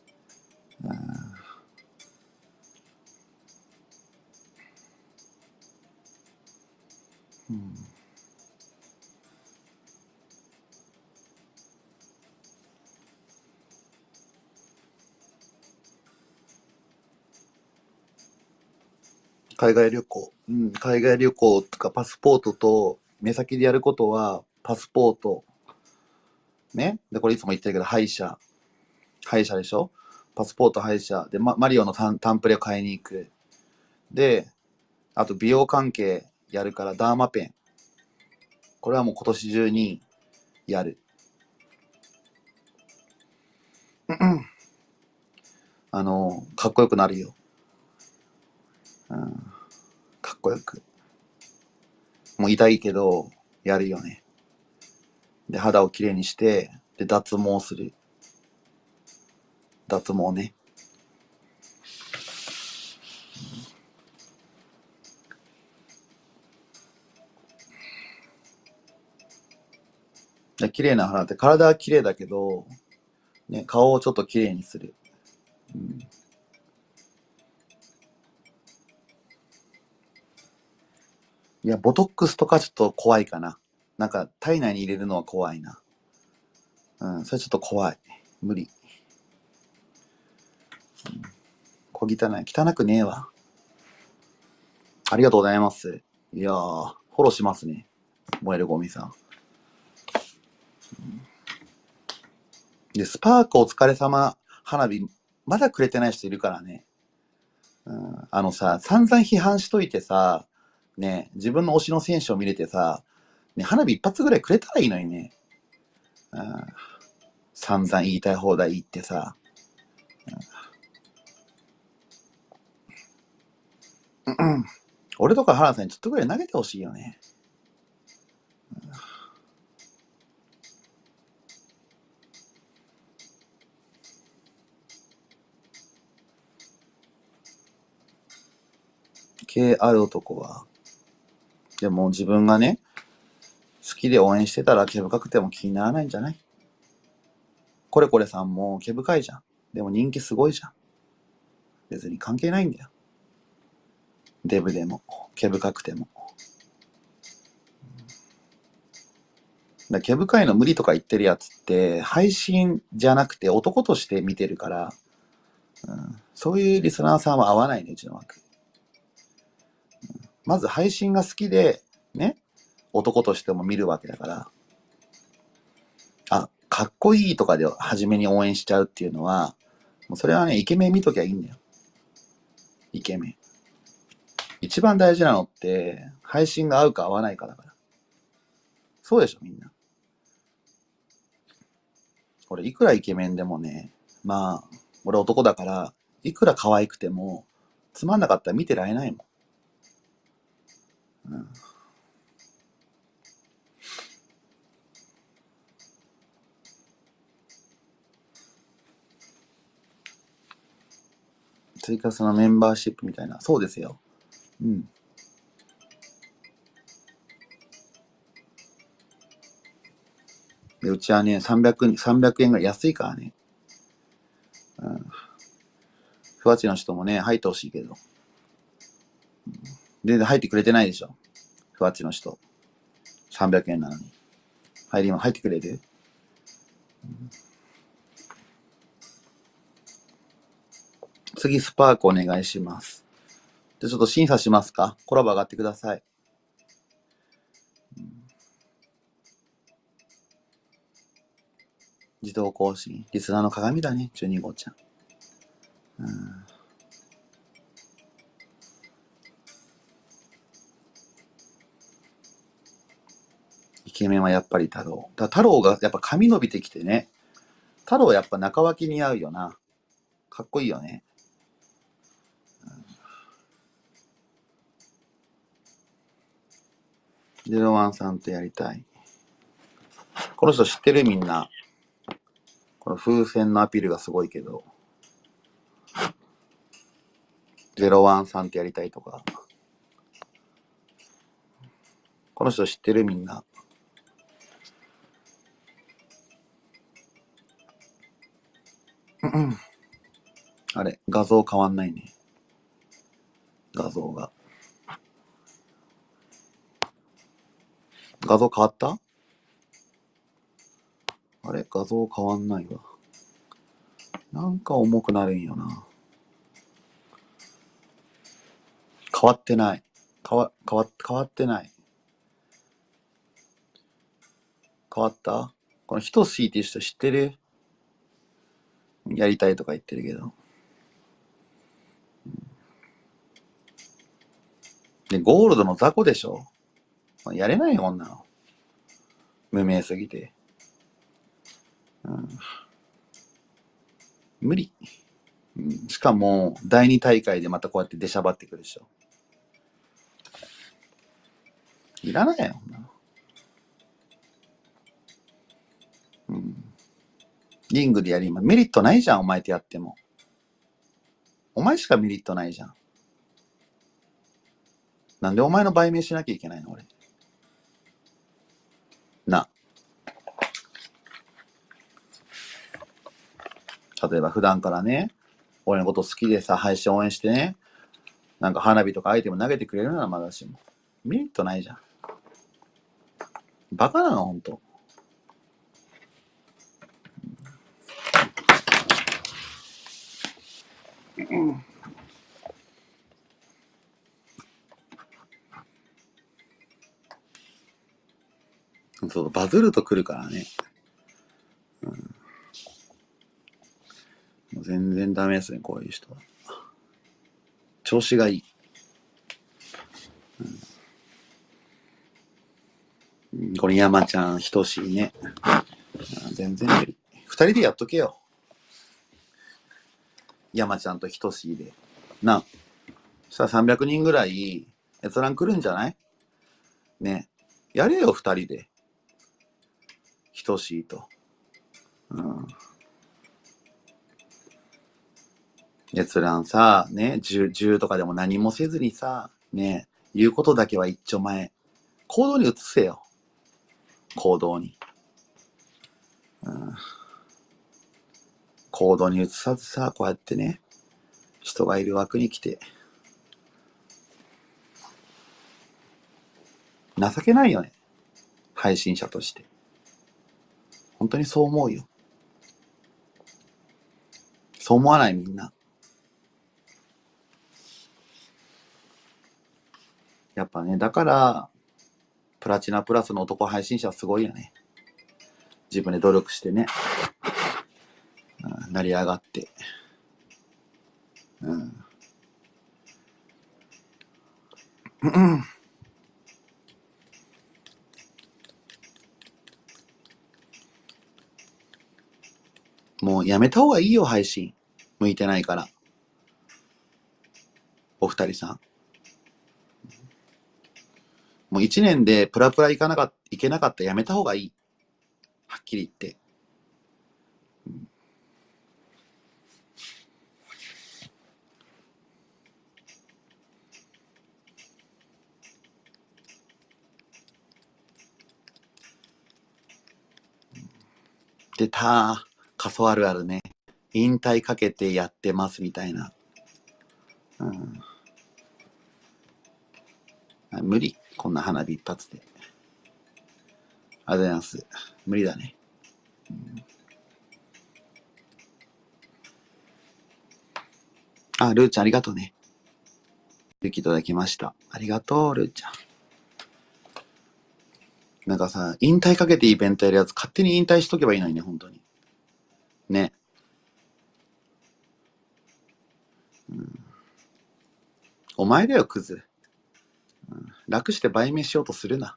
うん。海外旅行。うん、海外旅行とかパスポートと、目先でやることは、パスポート。ね。で、これいつも言ってるけど、歯医者。歯医者でしょ。パスポート、歯医者。で、ママリオのタンタンプレを買いに行く。で、あと美容関係やるからダーマペン。これはもう今年中にやる。あの、かっこよくなるよ。うん、かっこよく。もう痛いけど、やるよね。で、肌をきれいにして、で、脱毛する。脱毛ね。で綺麗な肌って、体は綺麗だけど、ね、顔をちょっと綺麗にする。うん、いや、ボトックスとかちょっと怖いかな。なんか、体内に入れるのは怖いな。うん、それちょっと怖い。無理。小汚い。汚くねえわ。ありがとうございます。いやー、フォローしますね。燃えるゴミさん。で、スパークお疲れ様花火、まだくれてない人いるからね。うん、あのさ、散々批判しといてさ、ね、自分の推しの選手を見れてさ、ね、花火一発ぐらいくれたらいいのにね。うん、散々言いたい放題言ってさ。うんうん、俺とか原さんにちょっとぐらい投げてほしいよね。系ある男は。でも自分がね、好きで応援してたら毛深くても気にならないんじゃない？これこれさんも毛深いじゃん。でも人気すごいじゃん。別に関係ないんだよ。デブでも、毛深くても。だ毛深いの無理とか言ってるやつって、配信じゃなくて男として見てるから、うん、そういうリスナーさんは合わないね、うちの枠。うん、まず配信が好きで、ね、男としても見るわけだから、あ、かっこいいとかで初めに応援しちゃうっていうのは、もうそれはね、イケメン見ときゃいいんだよ。イケメン。一番大事なのって、配信が合うか合わないかだから。そうでしょ、みんな。俺、いくらイケメンでもね、まあ、俺男だから、いくら可愛くても、つまんなかったら見てられないもん。うん、追加そのメンバーシップみたいな。そうですよ。うん。で、うちはね、さんびゃく、さんびゃくえんぐらい安いからね。うん。ふわちの人もね、入ってほしいけど。全然入ってくれてないでしょ。ふわちの人。さんびゃくえんなのに。入り、入ってくれる？うん、次、スパークお願いします。じゃあちょっと審査しますか？コラボ上がってください。うん、自動更新。リスナーの鏡だね、じゅうに号ちゃん。うん、イケメンはやっぱり太郎。だ太郎がやっぱ髪伸びてきてね。太郎やっぱ中脇に合うよな。かっこいいよね。ゼロワンさんとやりたい。この人知ってる？みんな。この風船のアピールがすごいけど。ゼロワンさんとやりたいとか。 この人知ってるみんな。うんうん。あれ、画像変わんないね。画像が。画像変わった？あれ、画像変わんないわ。なんか重くなるんよな。変わってない。変わ、変わ、変わってない。変わった？このひとしっていう人知ってる？やりたいとか言ってるけど。で、ゴールドの雑魚でしょ？やれないよ、女の。無名すぎて。うん、無理。うん、しかも、だいに大会でまたこうやって出しゃばってくるでしょ。いらないよ、女の。うん。リングでやり、今メリットないじゃん、お前とやっても。お前しかメリットないじゃん。なんでお前の売名しなきゃいけないの、俺。な。例えば普段からね、俺のこと好きでさ、配信応援してね、なんか花火とかアイテム投げてくれるならまだしも。メリットないじゃん。バカなの、ほんと。そう、バズると来るからね。うん、もう全然ダメですね、こういう人は。調子がいい。うん、これ山ちゃん、ひとしいね。全然無理。二人でやっとけよ。山ちゃんとひとしいで。な。そしたらさんびゃくにんぐらい閲覧来るんじゃない？ね。やれよ、二人で。ひとしいと。うん。閲覧さ、ね、じゅう、じゅうとかでも何もせずにさ、ね、言うことだけは一丁前。行動に移せよ。行動に。うん、行動に移さずさ、こうやってね、人がいる枠に来て。情けないよね。配信者として。本当にそう思うよ。そう思わないみんな。やっぱね、だから、プラチナプラスの男配信者はすごいよね。自分で努力してね。うん、成り上がって。うん。うんもうやめた方がいいよ、配信。向いてないから。お二人さん。もう一年でプラプラ行かなかった、行けなかったらやめた方がいい。はっきり言って。うん、でた過疎あるあるね。引退かけてやってますみたいな。うん、無理。こんな花火一発で。ありがとうございます。無理だね。うん、あ、ルーちゃんありがとうね。勇気いただきました。ありがとう、ルーちゃん。なんかさ、引退かけてイベントやるやつ勝手に引退しとけばいいのにね、本当に。ね。うん、お前だよ、クズ。うん、楽して売名しようとするな。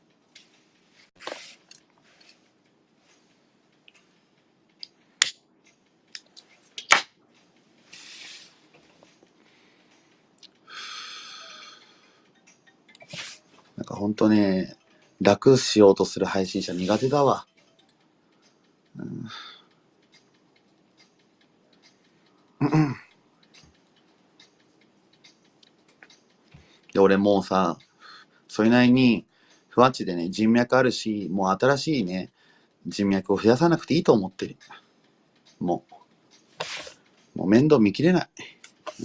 なんかほんとね、楽しようとする配信者苦手だわ。うん、うんで俺もうさ、それなりにふわっちでね、人脈あるし、もう新しいね、人脈を増やさなくていいと思ってる。もう、もう面倒見きれない。うん、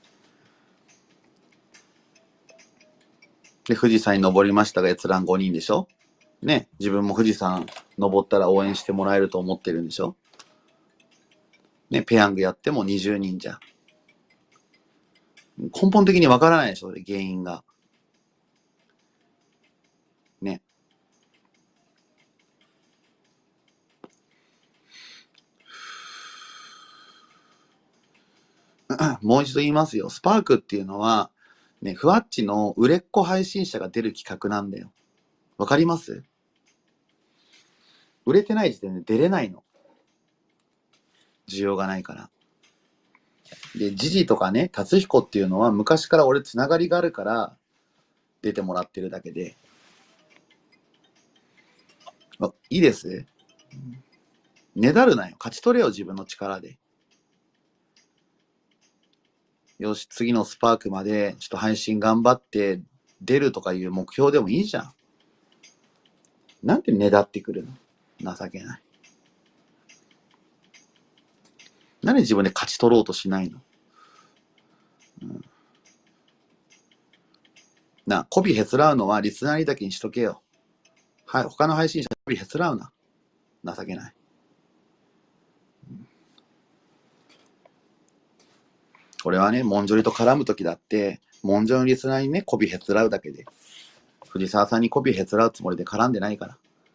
で、富士山に登りましたが、閲覧ごにんでしょ。ね、自分も富士山登ったら応援してもらえると思ってるんでしょ。ね、ペヤングやってもにじゅうにんじゃん。根本的にわからないでしょ、原因が。ね。もう一度言いますよ。スパークっていうのは、ね、ふわっちの売れっ子配信者が出る企画なんだよ。わかります？売れてない時点で出れないの。需要がないから。で、ジジとかね、達彦っていうのは昔から俺つながりがあるから出てもらってるだけで。あ、いいです？ねだるなよ。勝ち取れよ、自分の力で。よし、次のスパークまでちょっと配信頑張って出るとかいう目標でもいいじゃん。なんでねだってくるの？情けない。なんで自分で勝ち取ろうとしないの？うん、な、媚びへつらうのはリスナーにだけにしとけよ。はい、他の配信者媚びへつらうな。情けない。俺はね、モンジョリと絡むときだって、モンジョリのリスナーにね、媚びへつらうだけで、藤沢さんに媚びへつらうつもりで絡んでないから。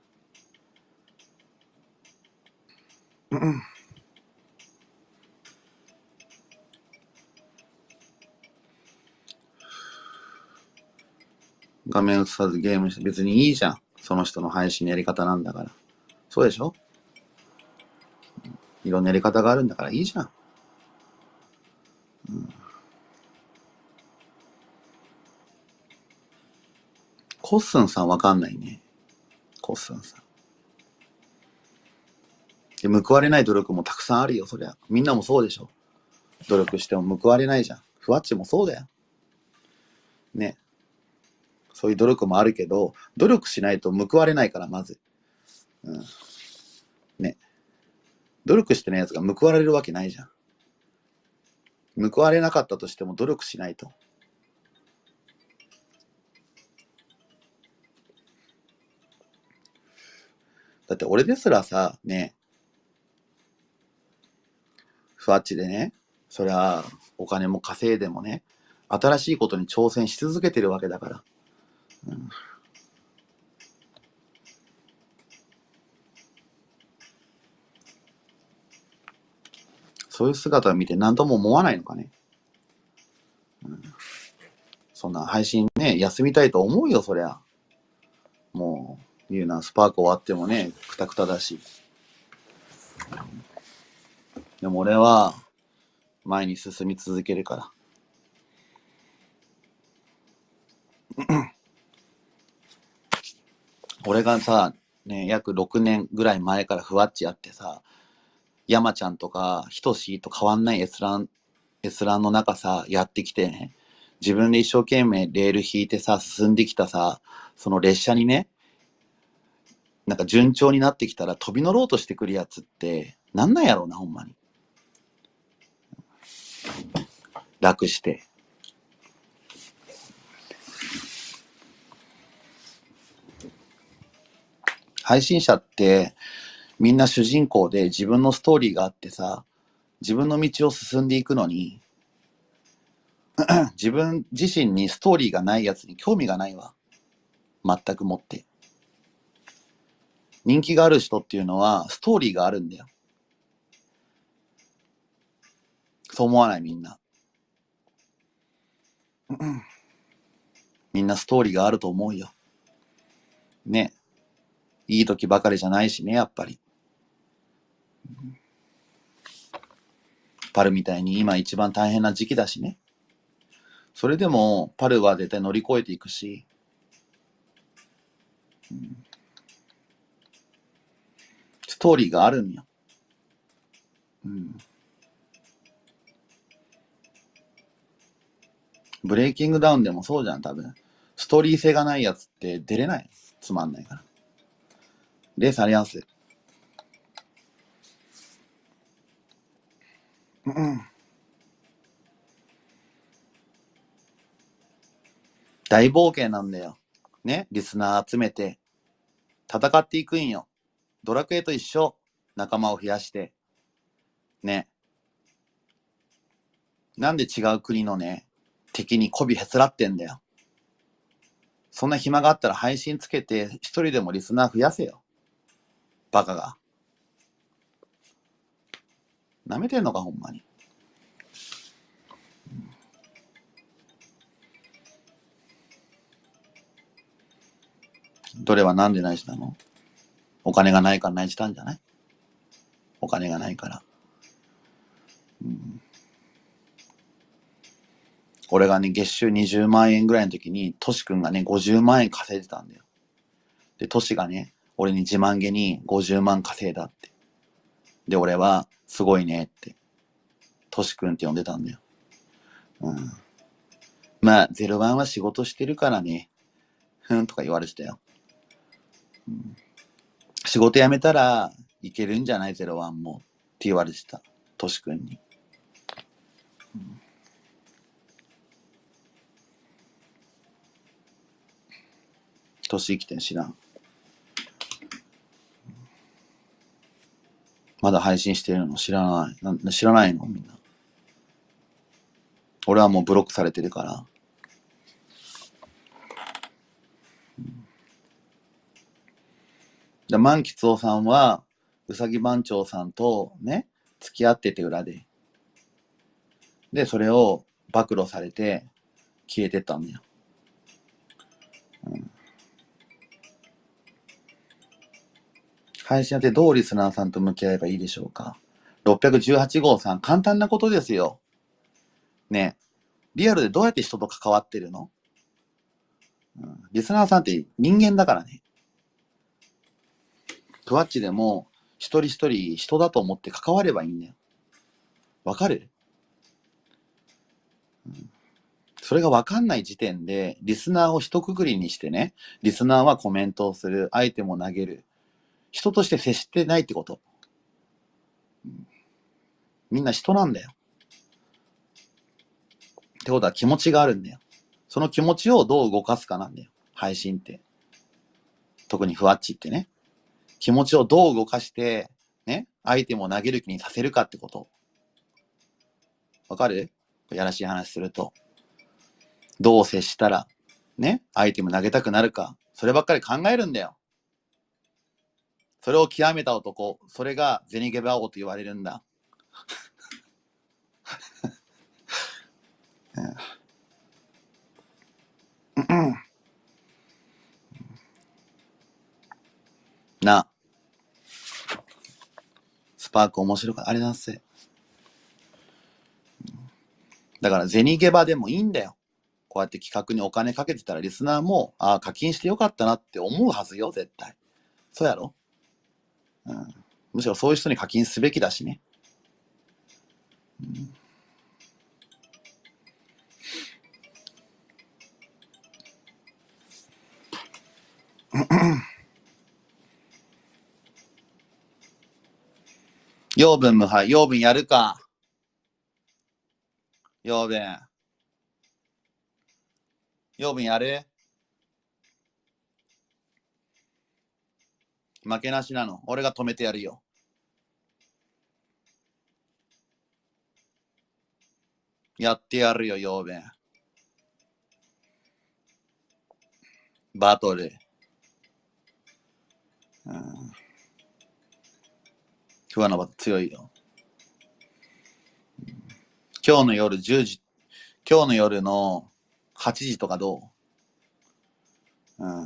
うん、画面映さずゲームして別にいいじゃん。その人の配信のやり方なんだから。そうでしょ？いろんなやり方があるんだからいいじゃん。うん、コッスンさんわかんないね。コッスンさん。で、報われない努力もたくさんあるよ、そりゃ。みんなもそうでしょ。努力しても報われないじゃん。ふわっちもそうだよ。ね。そういう努力もあるけど、努力しないと報われないから、まず。うん。ね。努力してないやつが報われるわけないじゃん。報われなかったとしても努力しないと。だって俺ですらさ、ね、ふわっちでね、そりゃお金も稼いでもね、新しいことに挑戦し続けてるわけだから。うん、そういう姿を見て何とも思わないのかね。うん、そんな配信ね、休みたいと思うよ、そりゃ。もう、言うな、スパーク終わってもね、くたくただし。でも俺は、前に進み続けるから。俺がさ、ね、約ろくねんぐらい前からふわっちやってさ、山ちゃんとか、ひとしと変わんない閲覧、閲覧の中さ、やってきてね、自分で一生懸命レール引いてさ、進んできたさ、その列車にね、なんか順調になってきたら飛び乗ろうとしてくるやつって、なんなんやろうな、ほんまに。楽して。配信者ってみんな主人公で自分のストーリーがあってさ、自分の道を進んでいくのに、自分自身にストーリーがないやつに興味がないわ。全くもって。人気がある人っていうのはストーリーがあるんだよ。そう思わないみんな。みんなストーリーがあると思うよ。ね。いい時ばかりじゃないしね、やっぱり。パルみたいに今一番大変な時期だしね。それでもパルは絶対乗り越えていくし、うん、ストーリーがあるんよ。うん、ブレイキングダウンでもそうじゃん、多分。スストーリー性がないやつって出れない。つまんないから。レースあります。うん。大冒険なんだよ。ね、リスナー集めて、戦っていくんよ。ドラクエと一緒。仲間を増やして。ね。なんで違う国のね、敵に媚びへつらってんだよ。そんな暇があったら配信つけて、一人でもリスナー増やせよ。バカが。舐めてんのか、ほんまに。どれはなんで内緒なの？お金がないから内緒したんじゃない？お金がないから。うん、俺がね、月収にじゅうまんえんぐらいの時に、トシ君がね、ごじゅうまんえん稼いでたんだよ。で、トシがね、俺に自慢げにごじゅうまん稼いだって。で、俺は、すごいねって、トシ君って呼んでたんだよ。うん。まあ、ゼロワンは仕事してるからね、ふんとか言われてたよ。うん、仕事辞めたらいけるんじゃないゼロワンもって言われてた、トシ君に。うん、トシ生きてん知らん。まだ配信してるの知らない。な知らないのみんな。俺はもうブロックされてるから。で、万吉夫さんは、うさぎ番長さんとね、付き合ってて裏で。で、それを暴露されて、消えてったんだよ。うん、配信やってどうリスナーさんと向き合えばいいでしょうか。ろっぴゃくじゅうはち号さん、簡単なことですよ。ね、リアルでどうやって人と関わってるの？うん、リスナーさんって人間だからね。トワッチでも一人一人人だと思って関わればいいんだよ。わかる？うん、それがわかんない時点でリスナーを一括りにしてね、リスナーはコメントをする、アイテムを投げる、人として接してないってこと。うん、みんな人なんだよ。ってことは気持ちがあるんだよ。その気持ちをどう動かすかなんだよ。配信って。特にふわっちってね。気持ちをどう動かして、ね、アイテムを投げる気にさせるかってこと。わかる？やらしい話すると。どう接したら、ね、アイテム投げたくなるか。そればっかり考えるんだよ。それを極めた男。それがゼニゲバ王と言われるんだ。うん、な。スパーク面白かった。あれなんせ。だからゼニゲバでもいいんだよ。こうやって企画にお金かけてたらリスナーも、ああ、課金してよかったなって思うはずよ、絶対。そうやろ？うん。むしろそういう人に課金すべきだしね。うん、養分無敗。養分やるか。養分。養分やる？負けなしなの。俺が止めてやるよ。やってやるよ、養分。バトル。うん。不安のバトル強いよ。今日の夜じゅうじ、今日の夜のはちじとかどう？うん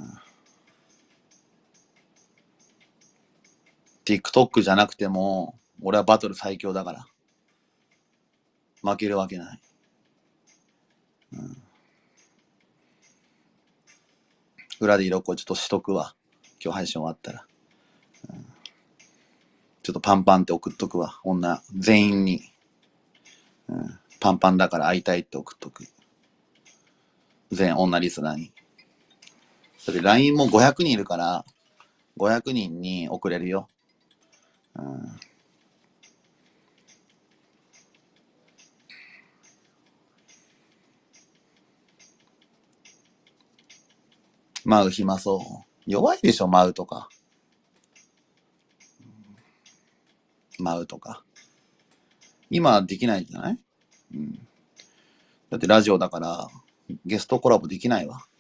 。TikTok じゃなくても、俺はバトル最強だから。負けるわけない。うん。裏で色こちょっとしとくわ。今日配信終わったら。うん、ちょっとパンパンって送っとくわ。女、全員に。うん、パンパンだから会いたいって送っとく。全女リスナーに。 だって ライン もごひゃくにんいるから、ごひゃくにんに送れるよ。うん。舞う暇そう。弱いでしょ、舞うとか。舞うとか。今できないんじゃない？うん。だってラジオだから、ゲストコラボできないわ。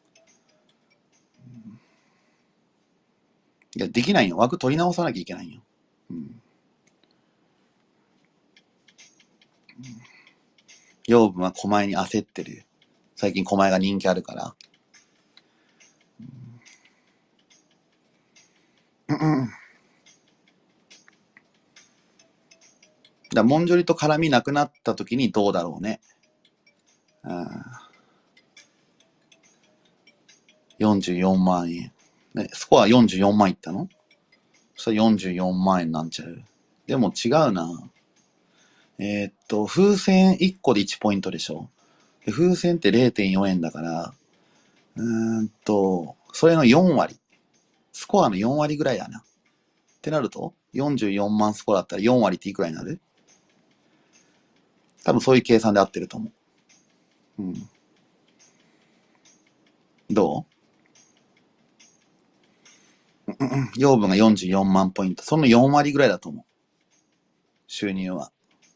いや、できないよ。枠取り直さなきゃいけないよ。うん。養分は狛江に焦ってる。最近狛江が人気あるから。うんうん。だモンジョリと絡みなくなった時にどうだろうね。うん、よんじゅうよんまんえん。ね、スコアよんじゅうよんまんいったの？そしたらよんじゅうよんまん円なんちゃう。でも違うな。えー、っと、風船いっこでいちポイントでしょ。で風船って れいてんよんえんだから、うーんと、それのよん割。スコアのよん割ぐらいだな。ってなると、よんじゅうよんまんスコアだったらよん割っていくらになる？多分そういう計算で合ってると思う。うん。どう？養分がよんじゅうよんまんポイント。そのよん割ぐらいだと思う。収入は。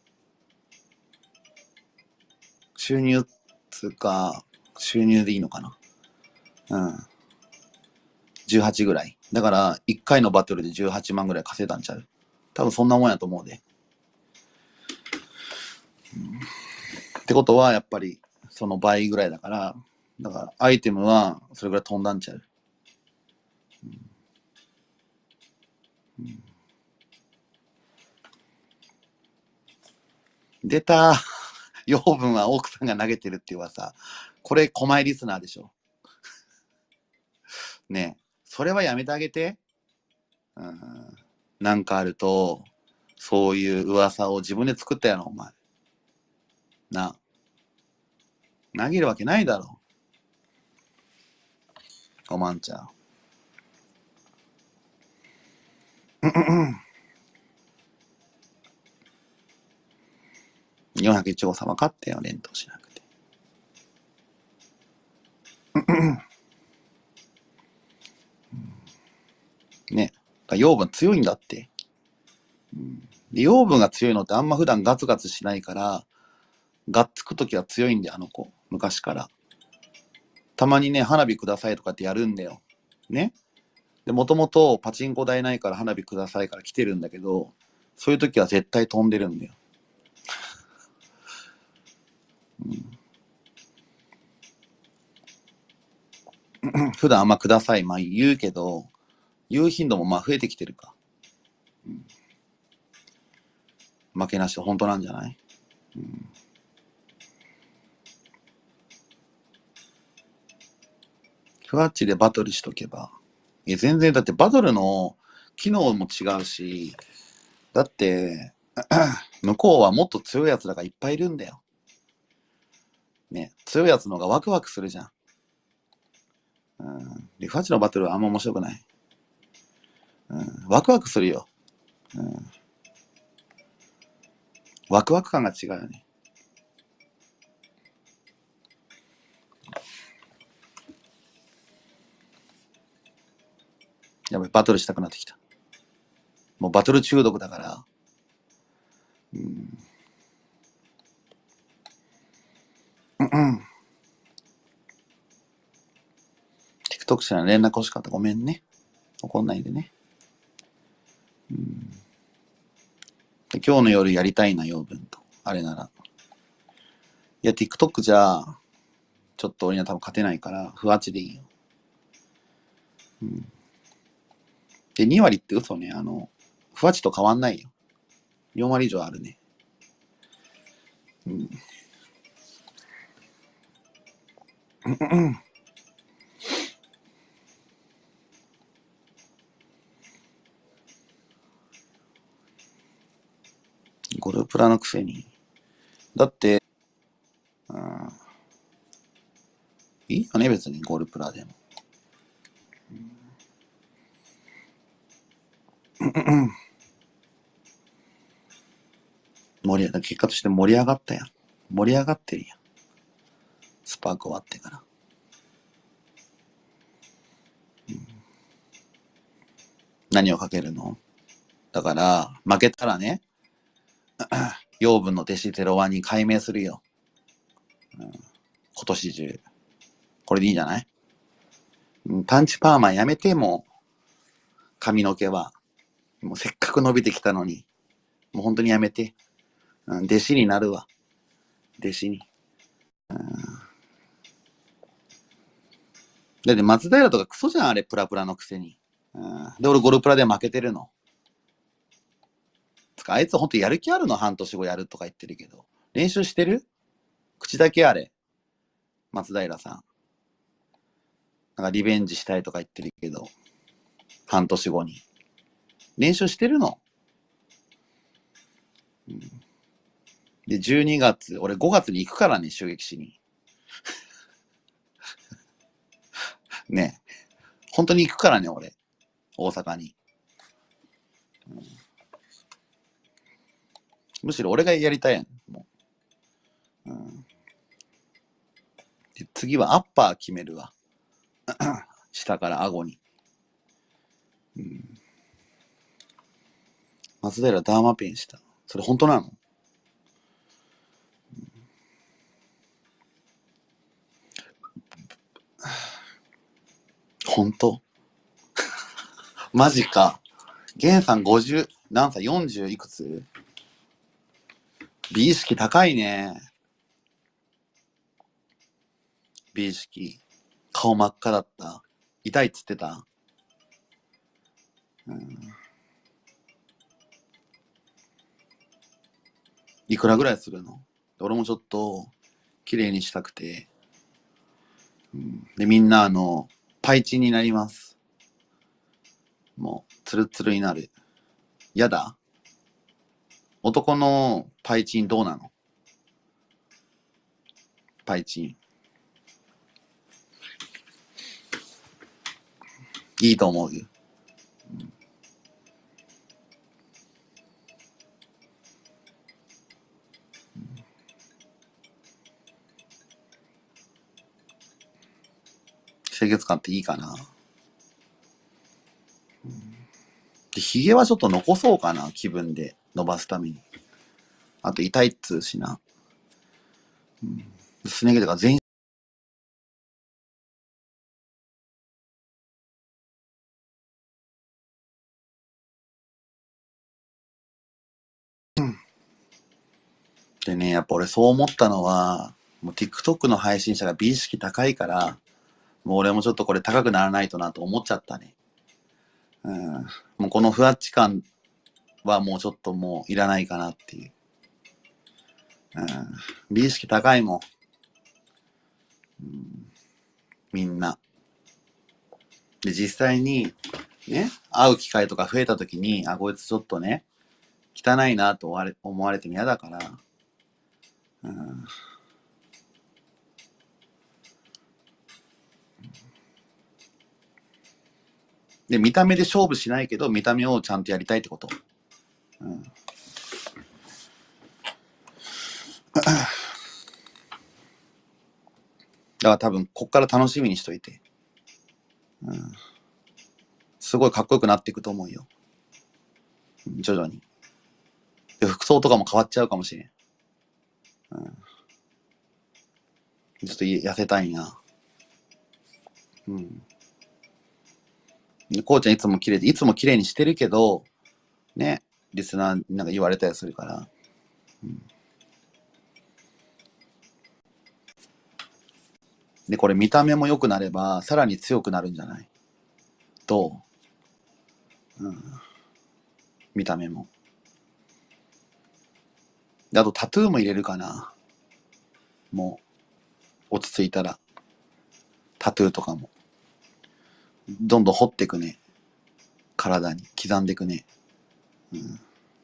収入つうか、収入でいいのかな。うん。じゅうはちぐらい。だから、いっかいのバトルでじゅうはちまんぐらい稼いだんちゃう？多分そんなもんやと思うで。うん、ってことは、やっぱり、その倍ぐらいだから、だから、アイテムはそれぐらい飛んだんちゃう。うんうん、出たー。養分は奥さんが投げてるっていう噂。これ、狛江リスナーでしょ。ねえ、それはやめてあげて。うん、なんかあると、そういう噂を自分で作ったやろ、お前。な。投げるわけないだろ。おまんちゃん。よんひゃくいち号様勝ってよ、連投しなくて。ね。養分強いんだって。うん、で養分が強いのってあんま普段ガツガツしないから、がっつくときは強いんだよ、あの子。昔から。たまにね、花火くださいとかってやるんだよ。ね。で、もともとパチンコ台ないから花火くださいから来てるんだけど、そういうときは絶対飛んでるんだよ。うん、普段あんまください、まあ言うけど、言う頻度もまあ増えてきてるか。うん、負けなしで本当なんじゃない？うん、ふわっちでバトルしとけば。いや、全然、だってバトルの機能も違うし、だって、向こうはもっと強いやつらがいっぱいいるんだよ。ね、強いやつの方がワクワクするじゃん。うん。で、ふわっちのバトルはあんま面白くない。うん。ワクワクするよ。うん。ワクワク感が違うよね。やっぱりバトルしたくなってきた。もうバトル中毒だから。うん。うんうん。TikTok しな連絡欲しかった。ごめんね。怒んないでね。うん。で今日の夜やりたいな、養分と。あれなら。いや、TikTok じゃ、ちょっと俺には多分勝てないから、ふわっちでいいよ。うん。で、に割って嘘ね。あの、ふわっちと変わんないよ。よん割以上あるね。うん。ゴルプラのくせに。だって、うん、いいよね、別にゴルプラでも。 盛り上が結果として盛り上がったやん。盛り上がってるやん。スパーク終わってから。うん、何をかけるの？だから、負けたらね、養分の弟子ゼロワンに改名するよ。うん、今年中。これでいいんじゃない？うん、パンチパーマやめて、もう。髪の毛は。もうせっかく伸びてきたのに。もう本当にやめて。うん、弟子になるわ。弟子に。うん、だって松平とかクソじゃん、あれ、プラプラのくせに。うん、で、俺ゴルプラで負けてるの。つか、あいつほんとやる気あるの？半年後やるとか言ってるけど。練習してる？口だけあれ。松平さん。なんかリベンジしたいとか言ってるけど。半年後に。練習してるの？うん、で、じゅうにがつ、俺ごがつに行くからね、襲撃しに。ねえ。本当に行くからね、俺。大阪に。うん、むしろ俺がやりたいやん。もう、うん、で次はアッパー決めるわ。下から顎に。うん、松平ダーマペンした。それ本当なの？本当？マジか。ゲンさんごじゅう、何歳？ よんじゅう いくつ？美意識高いね。美意識。顔真っ赤だった。痛いっつってた？うん、いくらぐらいするの？俺もちょっと綺麗にしたくて。うん、で、みんなあの、パイチンになります。もう、ツルツルになる。やだ？男のパイチンどうなの？パイチン。いいと思うよ。うん、清潔感っていいかな。うん、で、髭はちょっと残そうかな、気分で伸ばすために。あと痛いっつうしな。うん、すね毛とか全身でね、やっぱ俺そう思ったのは、もう TikTok の配信者が美意識高いから、もう俺もちょっとこれ高くならないとなと思っちゃったね。うん。もうこのふわっち感はもうちょっともういらないかなっていう。うん。美意識高いもん。うん、みんな。で、実際に、ね、会う機会とか増えた時に、あ、こいつちょっとね、汚いなと思われ思われても嫌だから、うん。で、見た目で勝負しないけど、見た目をちゃんとやりたいってこと。うん。だから多分、こっから楽しみにしといて。うん。すごいかっこよくなっていくと思うよ。徐々に。で、服装とかも変わっちゃうかもしれん。うん。ちょっと痩せたいな。うん。で、こうちゃんいつも綺麗で、いつも綺麗にしてるけど、ね、リスナーになんか言われたりするから。うん、で、これ見た目も良くなれば、さらに強くなるんじゃない？どう？うん。見た目も。で、あとタトゥーも入れるかな。もう、落ち着いたら。タトゥーとかも。どんどん掘っていくね。体に。刻んでいくね。うん。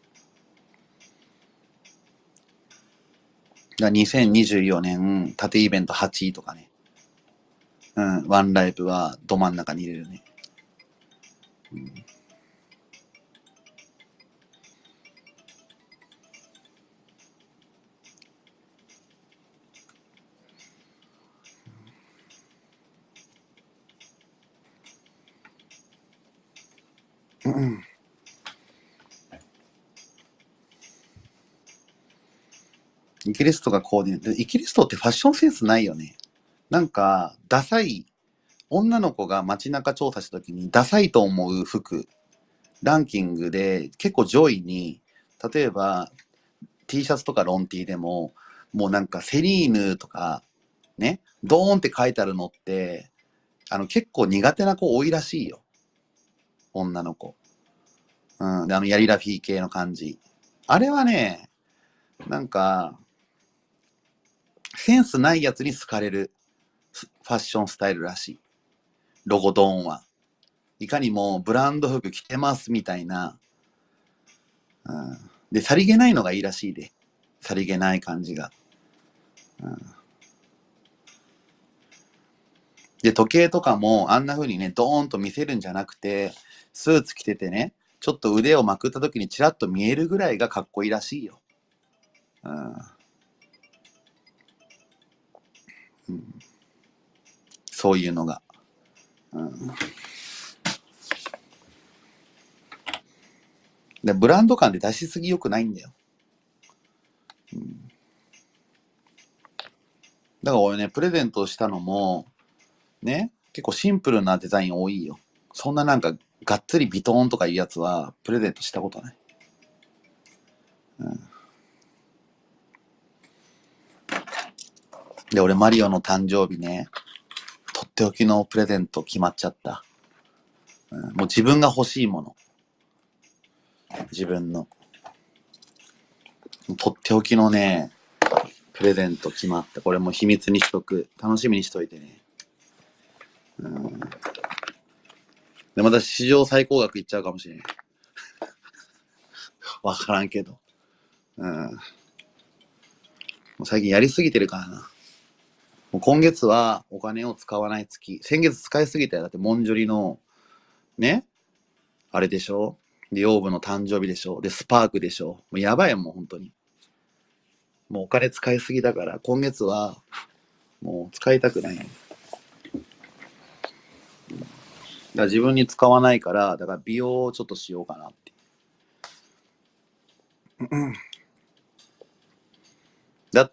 だにせんにじゅうよねん、縦イベントはちいとかね。うん。ワンライブはど真ん中に入れるね。うん、 うんイギリストがコーディネート。イギリストってファッションセンスないよね。なんか、ダサい、女の子が街中調査した時に、ダサいと思う服、ランキングで結構上位に、例えば、T シャツとかロン T でも、もうなんかセリーヌとか、ね、ドーンって書いてあるのって、あの結構苦手な子多いらしいよ。女の子。うん。で、あのヤリラフィー系の感じ。あれはね、なんか、センスないやつに好かれるファッションスタイルらしい。ロゴドーンは。いかにもブランド服着てますみたいな。うん、で、さりげないのがいいらしいで。さりげない感じが。うん、で、時計とかもあんな風にね、ドーンと見せるんじゃなくて、スーツ着ててね、ちょっと腕をまくった時にチラッと見えるぐらいがかっこいいらしいよ。うんうん、そういうのが。うんでブランド感で出しすぎよくないんだよ。うん、だから俺ね、プレゼントしたのも、ね、結構シンプルなデザイン多いよ。そんななんか、がっつりビトーンとかいうやつは、プレゼントしたことない。うん、で、俺マリオの誕生日ね、とっておきのプレゼント決まっちゃった。うん、もう自分が欲しいもの。自分の。とっておきのね、プレゼント決まった。これも秘密にしとく。楽しみにしといてね。うん、で、また史上最高額いっちゃうかもしれん。わからんけど。うん、もう最近やりすぎてるからな。もう今月はお金を使わない月。先月使いすぎたよ。だってモンジョリの、ね、あれでしょ。で、養父の誕生日でしょ。で、スパークでしょ。もうやばいよ、もう本当に。もうお金使いすぎだから、今月はもう使いたくない。だから自分に使わないから、だから美容をちょっとしようかなって。だって、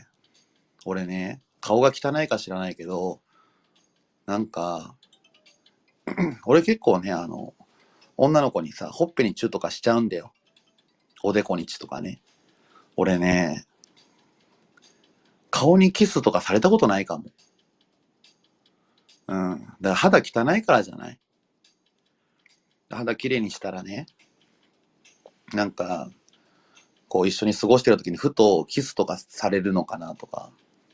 俺ね、顔が汚いか知らないけど、なんか、俺結構ね、あの、女の子にさ、ほっぺにチューとかしちゃうんだよ。おでこにチュとかね。俺ね、顔にキスとかされたことないかも。うん。だから肌汚いからじゃない？肌きれいにしたらね、なんか、こう一緒に過ごしてる時にふとキスとかされるのかなとか。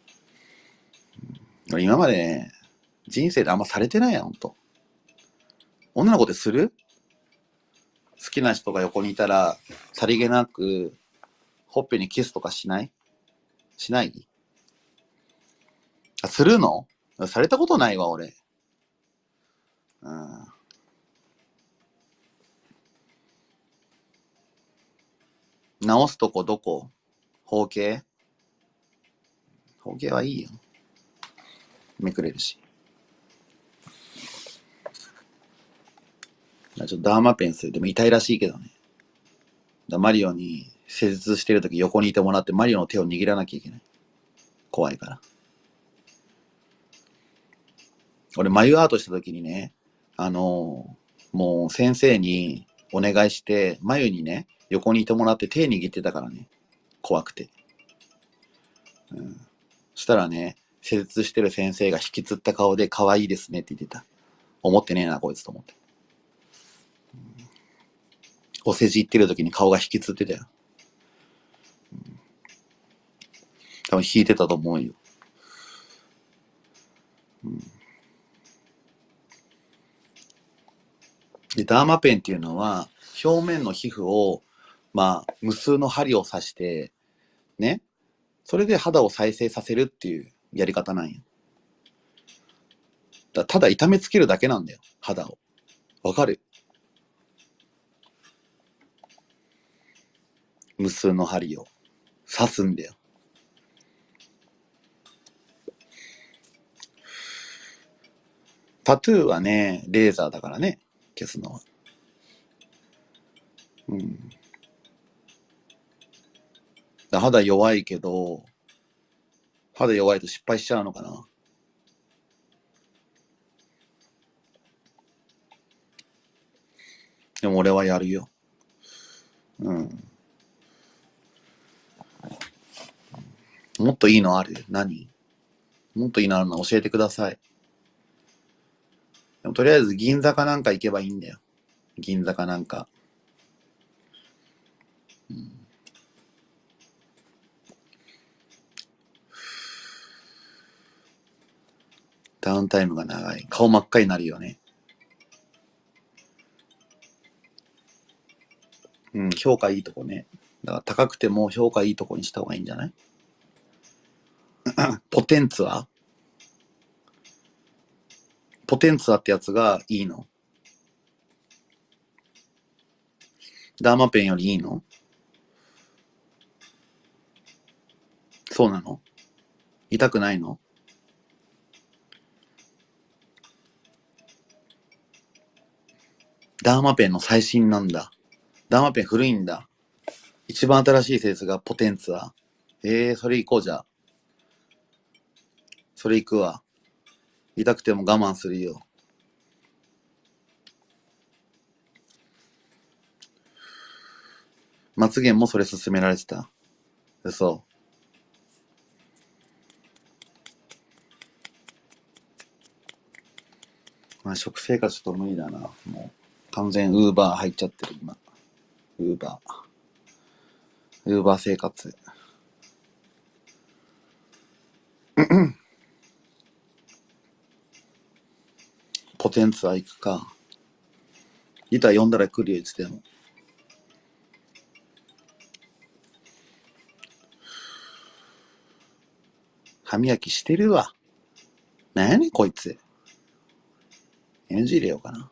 俺今までね、人生であんまされてないやん、ほんと。女の子ってする？好きな人が横にいたら、さりげなく、ほっぺにキスとかしない？しない？あ、するの？されたことないわ、俺。うん。直すとこどこ？包茎？包茎はいいよ。めくれるし。ちょっとダーマペンする。でも痛いらしいけどね。だマリオに施術してるとき横にいてもらってマリオの手を握らなきゃいけない。怖いから。俺眉アートしたときにね、あのー、もう先生にお願いして眉にね、横にいてもらって手握ってたからね。怖くて。うん。そしたらね、施術してる先生が引きつった顔で可愛いですねって言ってた。思ってねえな、こいつと思って。お世辞言ってる時に顔が引きつってたよ。うん、多分引いてたと思うよ。うん、で、ダーマペンっていうのは、表面の皮膚を、まあ、無数の針を刺して、ね、それで肌を再生させるっていうやり方なんよ。だただ痛めつけるだけなんだよ、肌を。わかる？無数の針を刺すんだよ。タトゥーはね、レーザーだからね、消すのは。 うん。だ肌弱いけど、肌弱いと失敗しちゃうのかな。でも俺はやるよ。うん。もっといいのある？何？もっといいのあるの教えてください。でもとりあえず銀座かなんか行けばいいんだよ。銀座かなんか。うん、ダウンタイムが長い。顔真っ赤になるよね。うん、評価いいとこね。だから高くても評価いいとこにした方がいいんじゃない？ポテンツァポテンツァってやつがいいの？ダーマペンよりいいの？そうなの？痛くないの？ダーマペンの最新なんだ。ダーマペン古いんだ。一番新しい説がポテンツァ。えー、それ行こうじゃあ。それ行くわ。痛くても我慢するよ。まつげんもそれ勧められてた。嘘。まあ、食生活ちょっと無理だな。もう、完全ウーバー入っちゃってる、今。ウーバー。ウーバー生活。ポテンツァ行くか。ギター呼んだら来るよ、いつでも。歯磨きしてるわ。なんやねん、こいつ。エヌジー 入れようかな。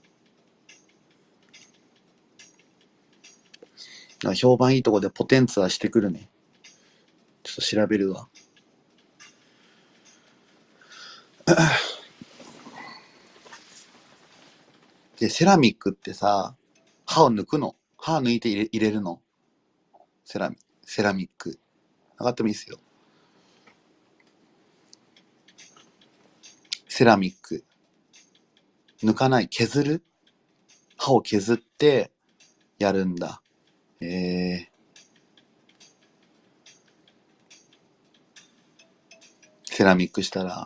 あ、評判いいとこでポテンツァしてくるね。ちょっと調べるわ。で、セラミックってさ、歯を抜くの。歯抜いて入れ入れるの。セラミ、セラミック。上がってもいいですよ。セラミック。抜かない。削る？歯を削ってやるんだ。えー。セラミックしたら。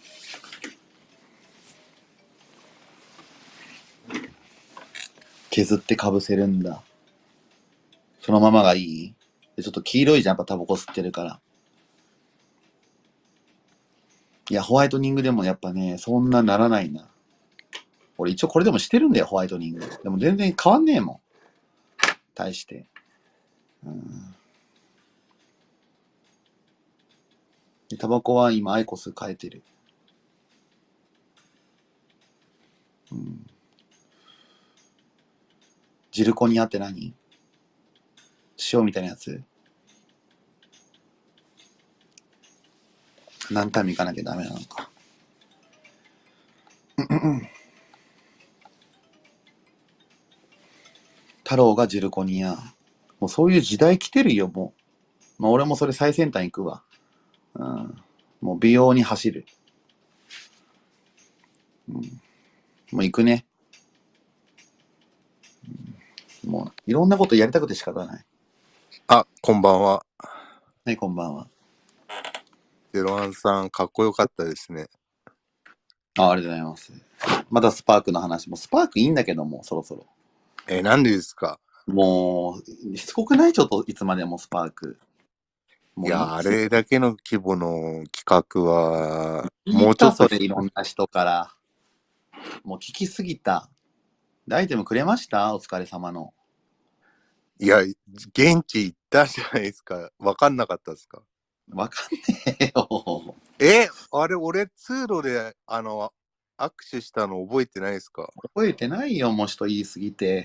削ってかぶせるんだ。そのままがいい？でちょっと黄色いじゃん、やっぱタバコ吸ってるから。いや、ホワイトニングでもやっぱね、そんなならないな。俺一応これでもしてるんだよ、ホワイトニング。でも全然変わんねえもん。対して。うん。でタバコは今アイコス変えてる。うん。ジルコニアって何？塩みたいなやつ？何回も行かなきゃダメなのか。太郎がジルコニア。もうそういう時代来てるよ、もう。まあ俺もそれ最先端行くわ。うん。もう美容に走る。うん。もう行くね。うん、もういろんなことやりたくて仕方ない。 あ、こんばんは。 はい、こんばんは。 ゼロワンさん、かっこよかったですね。 あ、ありがとうございます。まだスパークの話も、スパークいいんだけども、そろそろ。 えー、なんでですか？ もう、しつこくない？ちょっといつまでもスパーク。もいいいうや、あれだけの規模の企画は、 いいもうちょっとそれいろんな人から。もう聞きすぎた。でアイテムくれました？お疲れ様の。 いや、現地行ったじゃないですか。わかんなかったですか？ わかんねえよ。 え、あれ、俺、通路で、あの、握手したの覚えてないですか？ 覚えてないよ、もう人言いすぎて。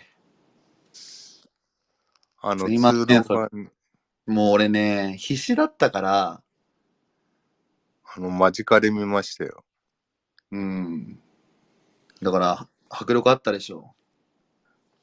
あの、 すいません通路側に、 もう俺ね、必死だったから、 あの、間近で見ましたよ。 うん。だから、迫力あったでしょ。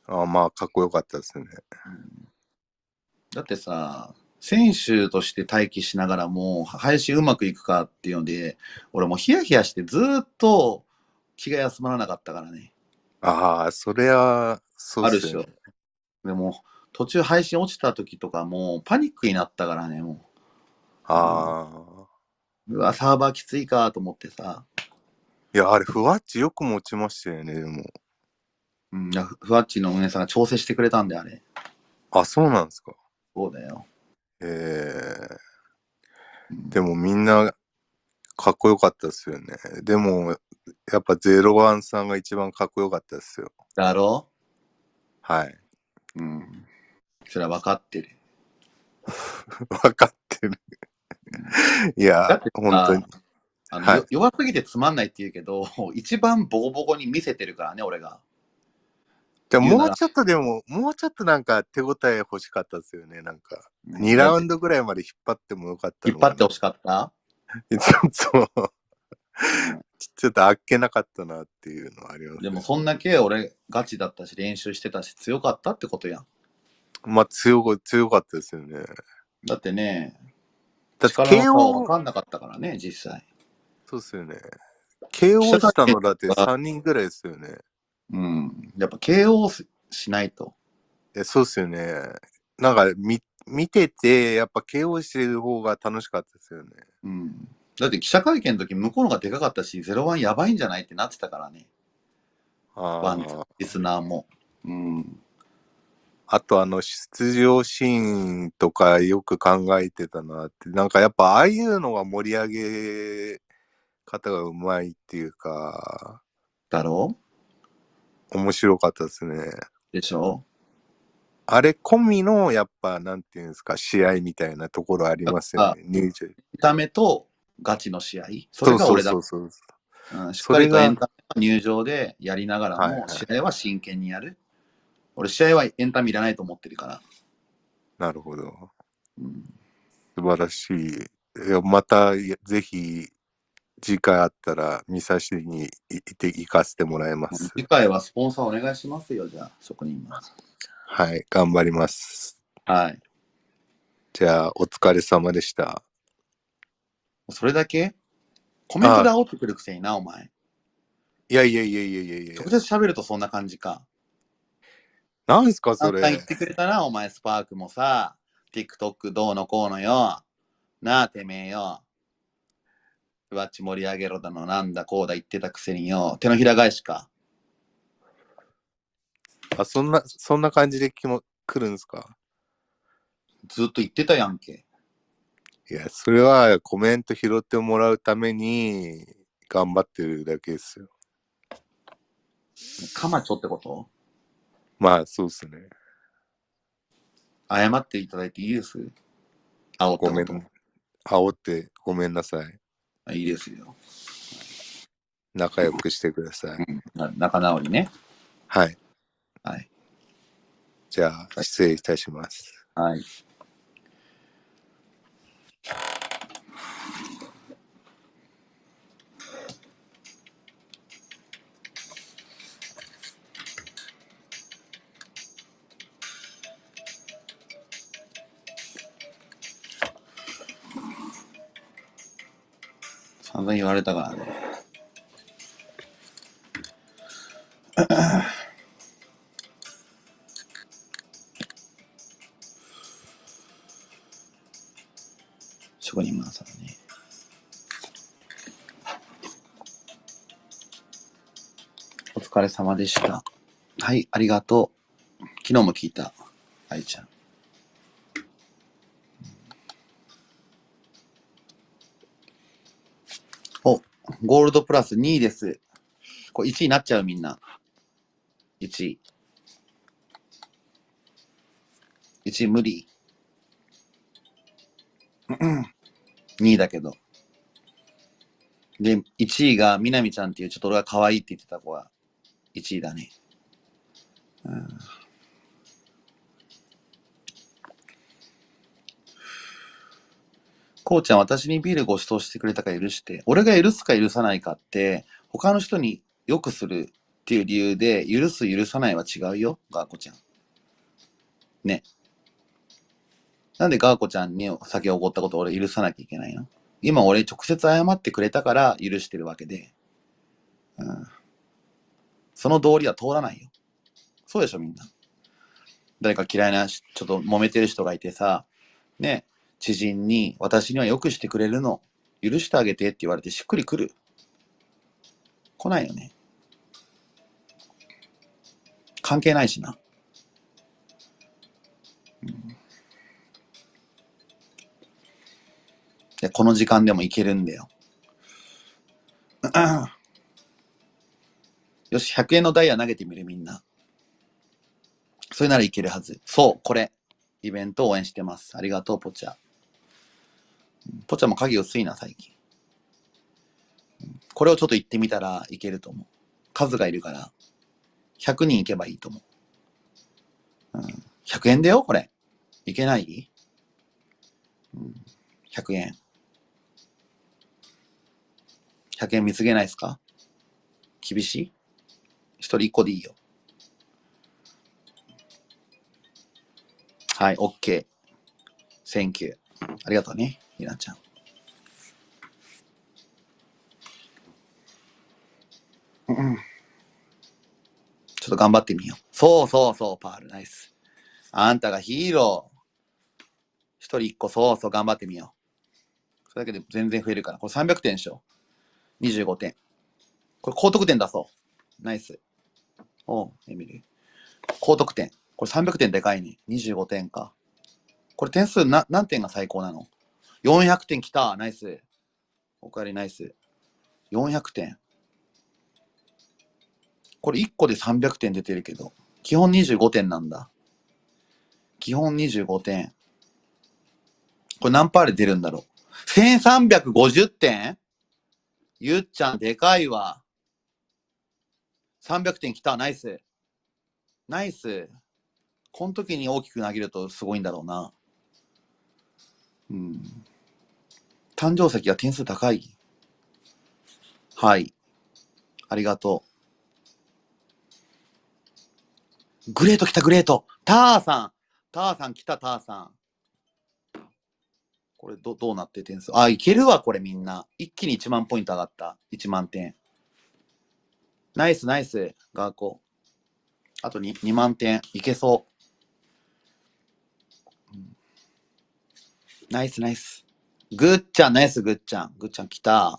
あまあ、かっこよかったですね。 うんだってさ、選手として待機しながらも、配信うまくいくかっていうので、俺もうヒヤヒヤしてずーっと気が休まらなかったからね。 ああ、それは、そうっあるっしょ。 すよね。 でも、途中配信落ちた時とかもうパニックになったからね、もう。 ああ。 うわ、サーバーきついかと思ってさ。 いや、あれ、ふわっちよく持ちましたよね、でも。 うん、いやふふわっちの運営さんが調整してくれたんで、あれ。 あ、そうなんですか。 そうだよ。 ええうんでもみんなかっこよかったですよね。でも、やっぱゼロワンさんが一番かっこよかったですよ。 だろはい。 うん。それは分かってる。 わかってる。いやだっ、てさ本当に。、 あの、 はいよ弱すぎてつまんないって言うけど、一番ボコボコに見せてるからね、俺が。 でも言うならもうちょっとでも、もうちょっとなんか手応え欲しかったですよね。なんか、 うんにラウンドぐらいまで引っ張ってもよかった引のかな。 っ張ってほしかったちょっと、ちょっとあっけなかったなっていうのはあります、 でも、そんだけ俺ガチだったし、練習してたし、強かったってことやん。 まあ強く、強かったですよね。 だってね、 だって力の差はケーオー分かんなかったからね、実際。 そうですよね。ケーオー したのだって記者会さんにんぐらいですよね。 うん。やっぱ ケーオー しないと。 えそうですよね。なんか見、見てて、やっぱ ケーオー してる方が楽しかったですよね。 うん。だって記者会見の時向こうのがでかかったし、ゼロワンやばいんじゃないってなってたからね。ワンツああ。 リスナーも。うん。 あとあの出場シーンとかよく考えてたなって。なんかやっぱああいうのが盛り上げ方がうまいっていうか、 だろ面白かったですね。 でしょあれ込みのやっぱなんていうんですか、試合みたいなところありますよね。入場。 見た目とガチの試合。そそうそうれが俺だ。 そうそう。 うん、しっそれがかりとエンタメは入場でやりながらはいはいも、試合は真剣にやる。俺、試合はエンタメいらないと思ってるから。 なるほど。 うん、 素晴らしい。いやまたいやぜひ次回あったら見させに行って行かせてもらいます。 次回はスポンサーお願いしますよ、じゃあ、職人は。 はい、頑張ります。 はい。 じゃあお疲れ様でした。 それだけコメントで煽ってくるくせにな、お前。 いやいやいやいやいやいや。 直接喋るとそんな感じか。 なんすかそれ。 あんた言ってくれたな、お前、スパークもさ、TikTok どうのこうのよ。なあ、てめえよ。ふわっち盛り上げろだの、なんだこうだ言ってたくせによ。手のひら返しか。 あ、そんな、そんな感じで気も来るんですか。 ずっと言ってたやんけ。 いや、それはコメント拾ってもらうために頑張ってるだけですよ。 かまちょってこと？ まあ、そうですね。 謝っていただいていいです？煽ったこと。 ごめん。煽ってごめんなさい。 あいいですよ。 仲良くしてください。 うん、な仲直りね。 はい。 はい。 じゃあ、失礼いたします。 はい。散々言われたからね。職人マンさんね。お疲れ様でした。はい、ありがとう。昨日も聞いた。愛ちゃん。お、ゴールドプラスにいです。これいちいになっちゃうみんな。いちい。いちい無理。にいだけど。で、いちいがみなみちゃんっていうちょっと俺が可愛いって言ってた子がいちいだね。うん、こうちゃん、私にビールご馳走してくれたから許して。俺が許すか許さないかって、他の人に良くするっていう理由で、許す許さないは違うよ、ガーコちゃん。ね。なんでガーコちゃんに先おごったことを俺許さなきゃいけないの？今俺直接謝ってくれたから許してるわけで、うん、その道理は通らないよ。そうでしょみんな。誰か嫌いなちょっと揉めてる人がいてさ、ね、知人に私にはよくしてくれるの、許してあげてって言われてしっくりくる？来ないよね。関係ないしな。うん、でこの時間でもいけるんだよ。よし、ひゃくえんのダイヤ投げてみるみんな。それならいけるはず。そう、これ。イベントを応援してます。ありがとう、ポチャ。ポチャも影薄いな、最近。これをちょっと言ってみたらいけると思う。数がいるから、ひゃくにんいけばいいと思う。うん、ひゃくえんだよ、これ。いけない、うん、ひゃくえん。ひゃくえん見つけないですか？厳しい？一人一個でいいよ。はい、OK。Thank you。ありがとうね、ひなちゃん。うん、ちょっと頑張ってみよう。そうそうそう、パール、ナイス。あんたがヒーロー。一人一個、そうそう、頑張ってみよう。それだけで全然増えるから。これさんびゃくてんでしょ。にじゅうごてん。これ高得点出そう。ナイス。おう、エミリー。高得点。これさんびゃくてんでかいね。にじゅうごてんか。これ点数な何点が最高なの？ よんひゃくてんきた。ナイス。おかえりナイス。よんひゃくてん。これいっこでさんびゃくてん出てるけど、基本にじゅうごてんなんだ。基本にじゅうごてん。これ何パーで出るんだろう。せんさんびゃくごじゅってん？ゆっちゃんでかいわ。さんびゃくてんきた。ナイス。ナイス。この時に大きく投げるとすごいんだろうな。うん。誕生石は点数高い。はい。ありがとう。グレート来た、グレート。ターさん。ターさん来た、ターさん。これど、どうなって点数？あ、いけるわ、これみんな。一気にいちまんポイント上がった。いちまんてん。ナイス、ナイス、ガーコ。あと 2, にまんてん。いけそう。うん、ナイス、ナイス。グッちゃん、ナイス、グッちゃん。グッちゃん来た。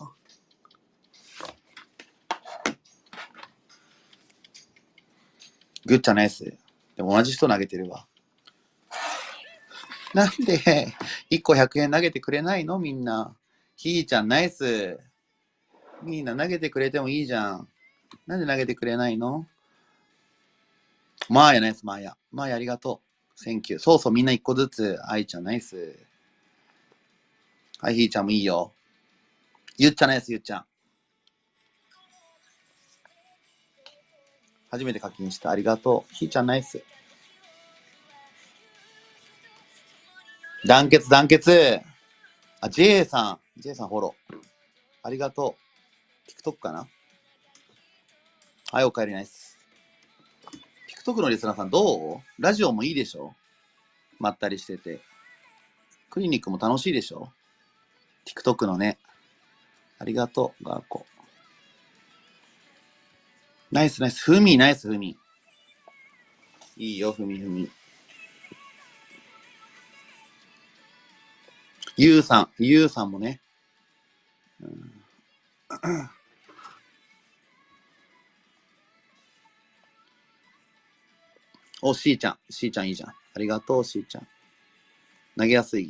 グッちゃん、ナイス。でも同じ人投げてるわ。なんで、いっこひゃくえん投げてくれないのみんな。ひーちゃん、ナイス。みんな投げてくれてもいいじゃん。なんで投げてくれないの？マーヤナイス、マーヤ。マーヤありがとう。センキュー。そうそう、みんないっこずつ。アイちゃんナイス。はい、ひーちゃんもいいよ。ゆっちゃんナイス、ゆっちゃん。初めて課金した。ありがとう。ひーちゃんナイス。団結、団結。あ、J さん。J さんフォロー。ありがとう。TikTok かな？はい、お帰りナイス。TikTok のリスナーさんどう？ラジオもいいでしょ？まったりしてて。クリニックも楽しいでしょ？ TikTok のね。ありがとう、ガーコ。ナイスナイス。ふみ、ナイスふみ。いいよ、ふみふみ。ゆうさん、ゆうさんもね。うん、お、しーちゃん。しーちゃんいいじゃん。ありがとう、しーちゃん。投げやすい。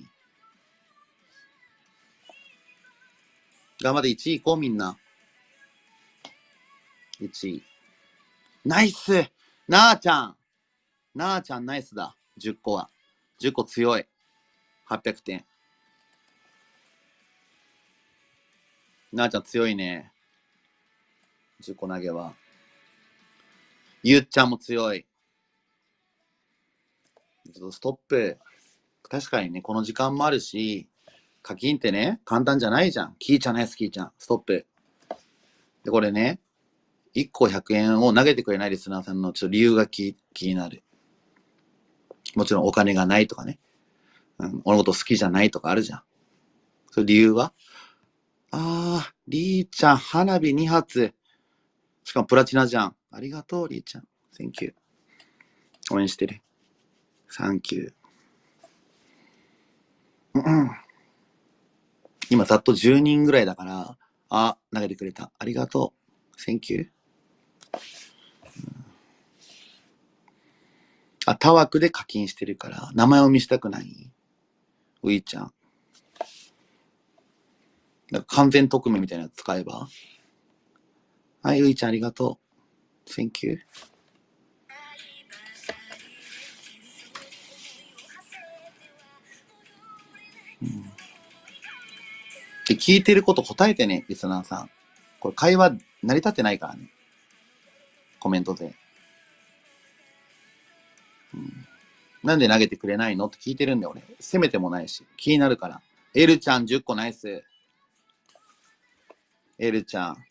頑張っていちい行こう、みんな。いちい。ナイス！なーちゃん。なーちゃんナイスだ。じゅっこは。じゅっこ強い。はっぴゃくてん。なーちゃん強いね。じゅっこ投げは。ゆっちゃんも強い。ストップ。確かにね、この時間もあるし、課金ってね、簡単じゃないじゃん。キーちゃんナイス、キーちゃん。ストップ。で、これね、 いっこひゃくえんを投げてくれないリスナーさんのちょっと理由が気気になる。もちろんお金がないとかね。うん、俺のこと好きじゃないとかあるじゃん。それ理由はあー、りーちゃん、花火に発。しかもプラチナじゃん。ありがとう、りーちゃん。Thank you。応援してる。Thank you。うんうん、今ざっとじゅうにんぐらいだから、あ、投げてくれた。ありがとう。Thank you。あ、タワクで課金してるから、名前を見したくない。ういちゃん。なんか完全匿名みたいなやつ使えば。はい、ういちゃんありがとう。Thank you。うん、で、聞いてること答えてね、リスナーさん。これ会話成り立ってないからね。コメントで。うん、なんで投げてくれないのって聞いてるんだよ、俺。責めてもないし。気になるから。エルちゃんじゅっこナイス。エルちゃん。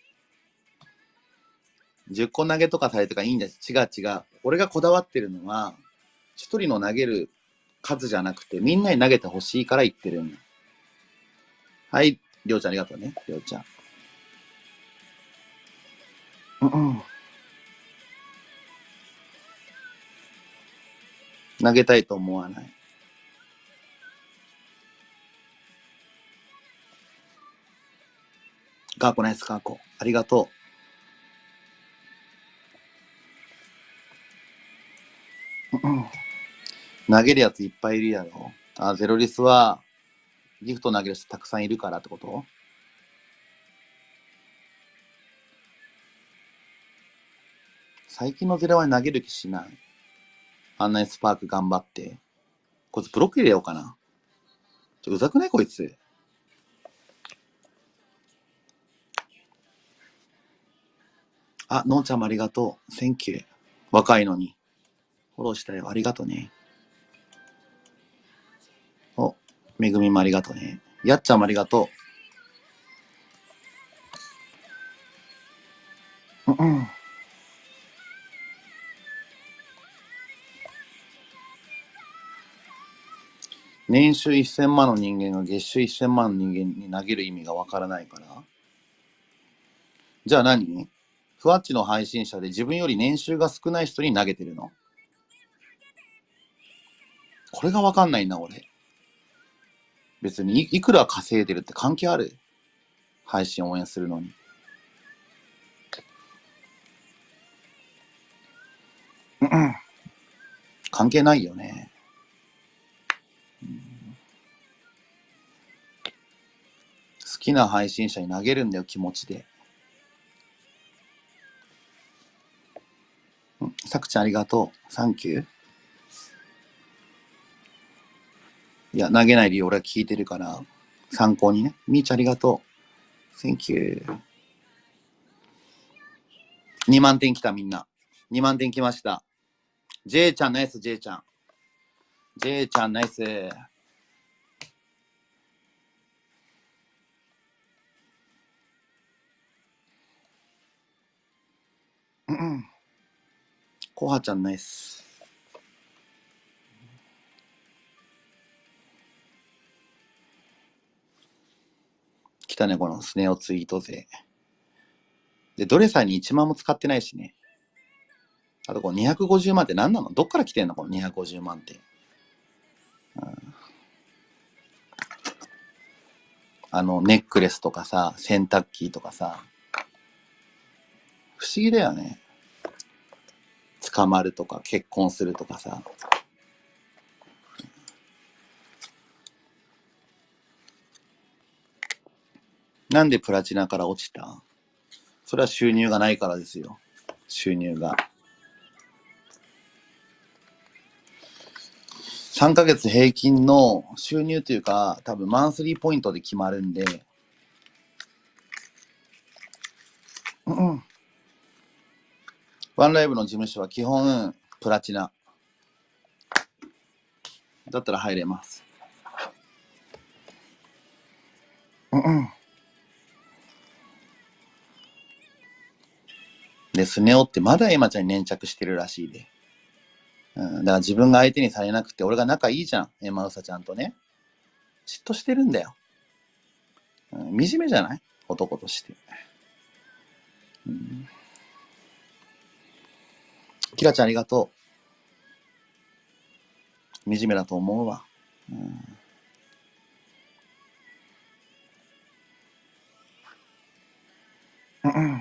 じゅっこ投げとかされてからいいんだし、違う違う。俺がこだわってるのは、一人の投げる数じゃなくて、みんなに投げてほしいから言ってるんだ。はい、りょうちゃんありがとうね、りょうちゃん。うんうん、投げたいと思わない。ガーコナイスガーコ。ありがとう。うんうん、投げるやついっぱいいるやろ。あ、ゼロリスはギフト投げる人たくさんいるからってこと？最近のゼロは投げる気しない。あんなにスパーク頑張って。こいつブロック入れようかな。ちょうざくないこいつ。あ、のーちゃんもありがとう。Thank you。若いのに。フォローしたよ。ありがとうね。お、めぐみもありがとうね。やっちゃんもありがとう。うんうん。年収せんまんの人間が月収せんまんの人間に投げる意味がわからないから。じゃあ何？ふわっちの配信者で自分より年収が少ない人に投げてるの？これがわかんないんだ俺。別に い, いくら稼いでるって関係ある？配信応援するのに。うんうん、関係ないよね。うん、好きな配信者に投げるんだよ気持ちで。うん、さくちゃんありがとう。サンキュー。いや、投げない理由俺は聞いてるから、参考にね。みーちゃんありがとう。Thank you。にまんてん来たみんな。にまんてん来ました。J ちゃんナイス、J ちゃん。J ちゃんナイス。うんうん。コハちゃんナイス。来たね、このスネ夫ツイート勢。で、ドレサーにいちまんも使ってないしね。あとこのにひゃくごじゅうまんって何なの？どっから来てんのこのにひゃくごじゅうまんって。うん、あの、ネックレスとかさ、洗濯機とかさ。不思議だよね。捕まるとか、結婚するとかさ。なんでプラチナから落ちた？それは収入がないからですよ。収入が。さんかげつ平均の収入というか、多分マンスリーポイントで決まるんで、うんうん、ワンライブの事務所は基本プラチナ。だったら入れます。うんうん、 で、スネ夫ってまだエマちゃんに粘着してるらしいで。うん、だから自分が相手にされなくて、俺が仲いいじゃん、エマウサちゃんとね。嫉妬してるんだよ。うん、惨めじゃない？男として。うん、キラちゃんありがとう。惨めだと思うわ。うんうん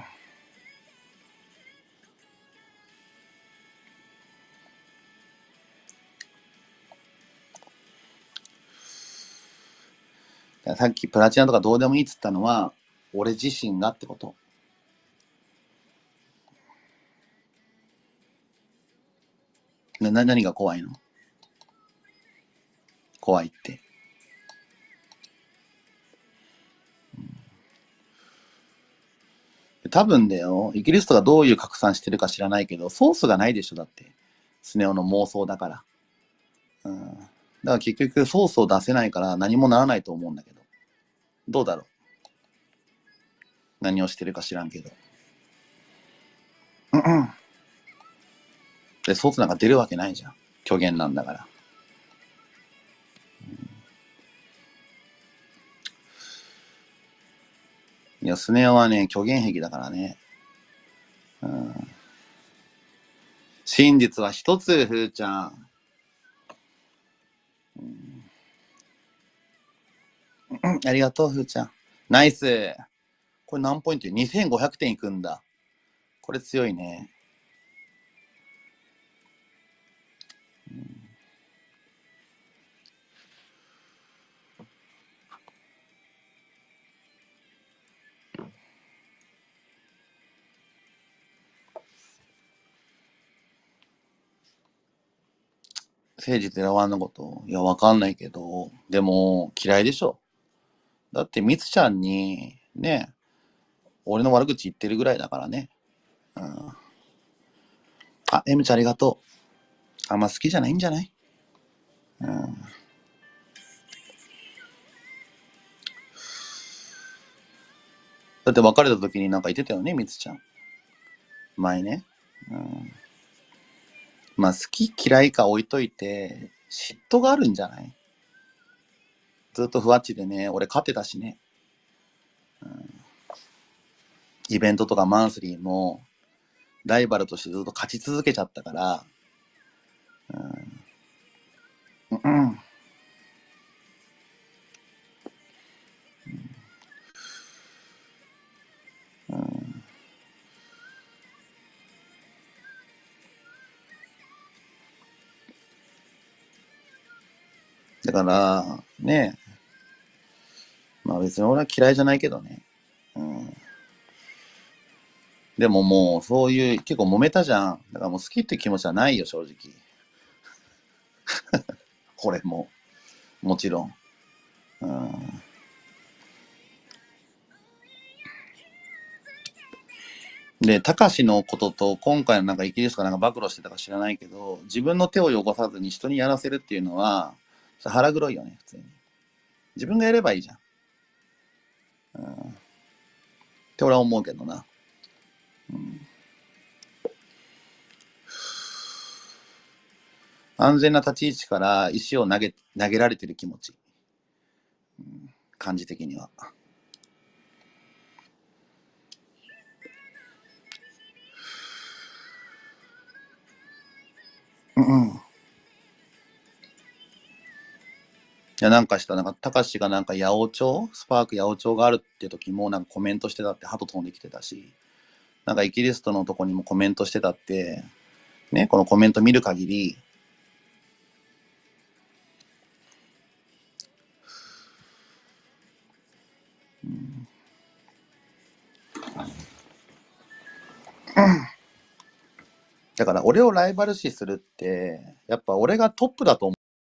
さっきプラチナとかどうでもいいっつったのは、俺自身がってこと。な、何が怖いの？怖いって。多分だよ、イギリスとかどういう拡散してるか知らないけど、ソースがないでしょ、だって。スネ夫の妄想だから。うん。だから結局ソースを出せないから何もならないと思うんだけど。どうだろう。何をしてるか知らんけど。うんうん。で、ソースなんか出るわけないじゃん。虚言なんだから。いや、スネ夫はね、虚言癖だからね。うん。真実は一つ、ふーちゃん。うん、ありがとう、ふーちゃん。ナイス。これ何ポイント？ にせんごひゃく 点いくんだ。これ強いね。うん、誠実選ばんのこと？いや、わかんないけど、でも、嫌いでしょ。だって、みつちゃんに、ね、俺の悪口言ってるぐらいだからね。うん。あ、エムちゃんありがとう。あんま好きじゃないんじゃない？うん。だって別れた時になんか言ってたよね、みつちゃん。前ね。うん。まあ、好き嫌いか置いといて、嫉妬があるんじゃない？ずっとふわっちでね、俺勝ってたしね。うん、イベントとかマンスリーも、ライバルとしてずっと勝ち続けちゃったから、うん。うん。うん、だから、ね、まあ別に俺は嫌いじゃないけどね。うん。でももうそういう結構揉めたじゃん。だからもう好きって気持ちはないよ、正直。これも。もちろん。うん。で、たかしのことと今回のなんかイギリスかなんか暴露してたか知らないけど、自分の手を汚さずに人にやらせるっていうのは、腹黒いよね、普通に。自分がやればいいじゃん。うん。って俺は思うけどな。うん。安全な立ち位置から石を投げ、投げられてる気持ち。うん、感じ的には。うんうん。いや、なんかした、なんか、たかしがなんか八百長スパーク八百長があるって時もなんかコメントしてたって鳩飛んできてたし、なんかイギリストのとこにもコメントしてたって、ね、このコメント見る限り、うん、だから俺をライバル視するって、やっぱ俺がトップだと思う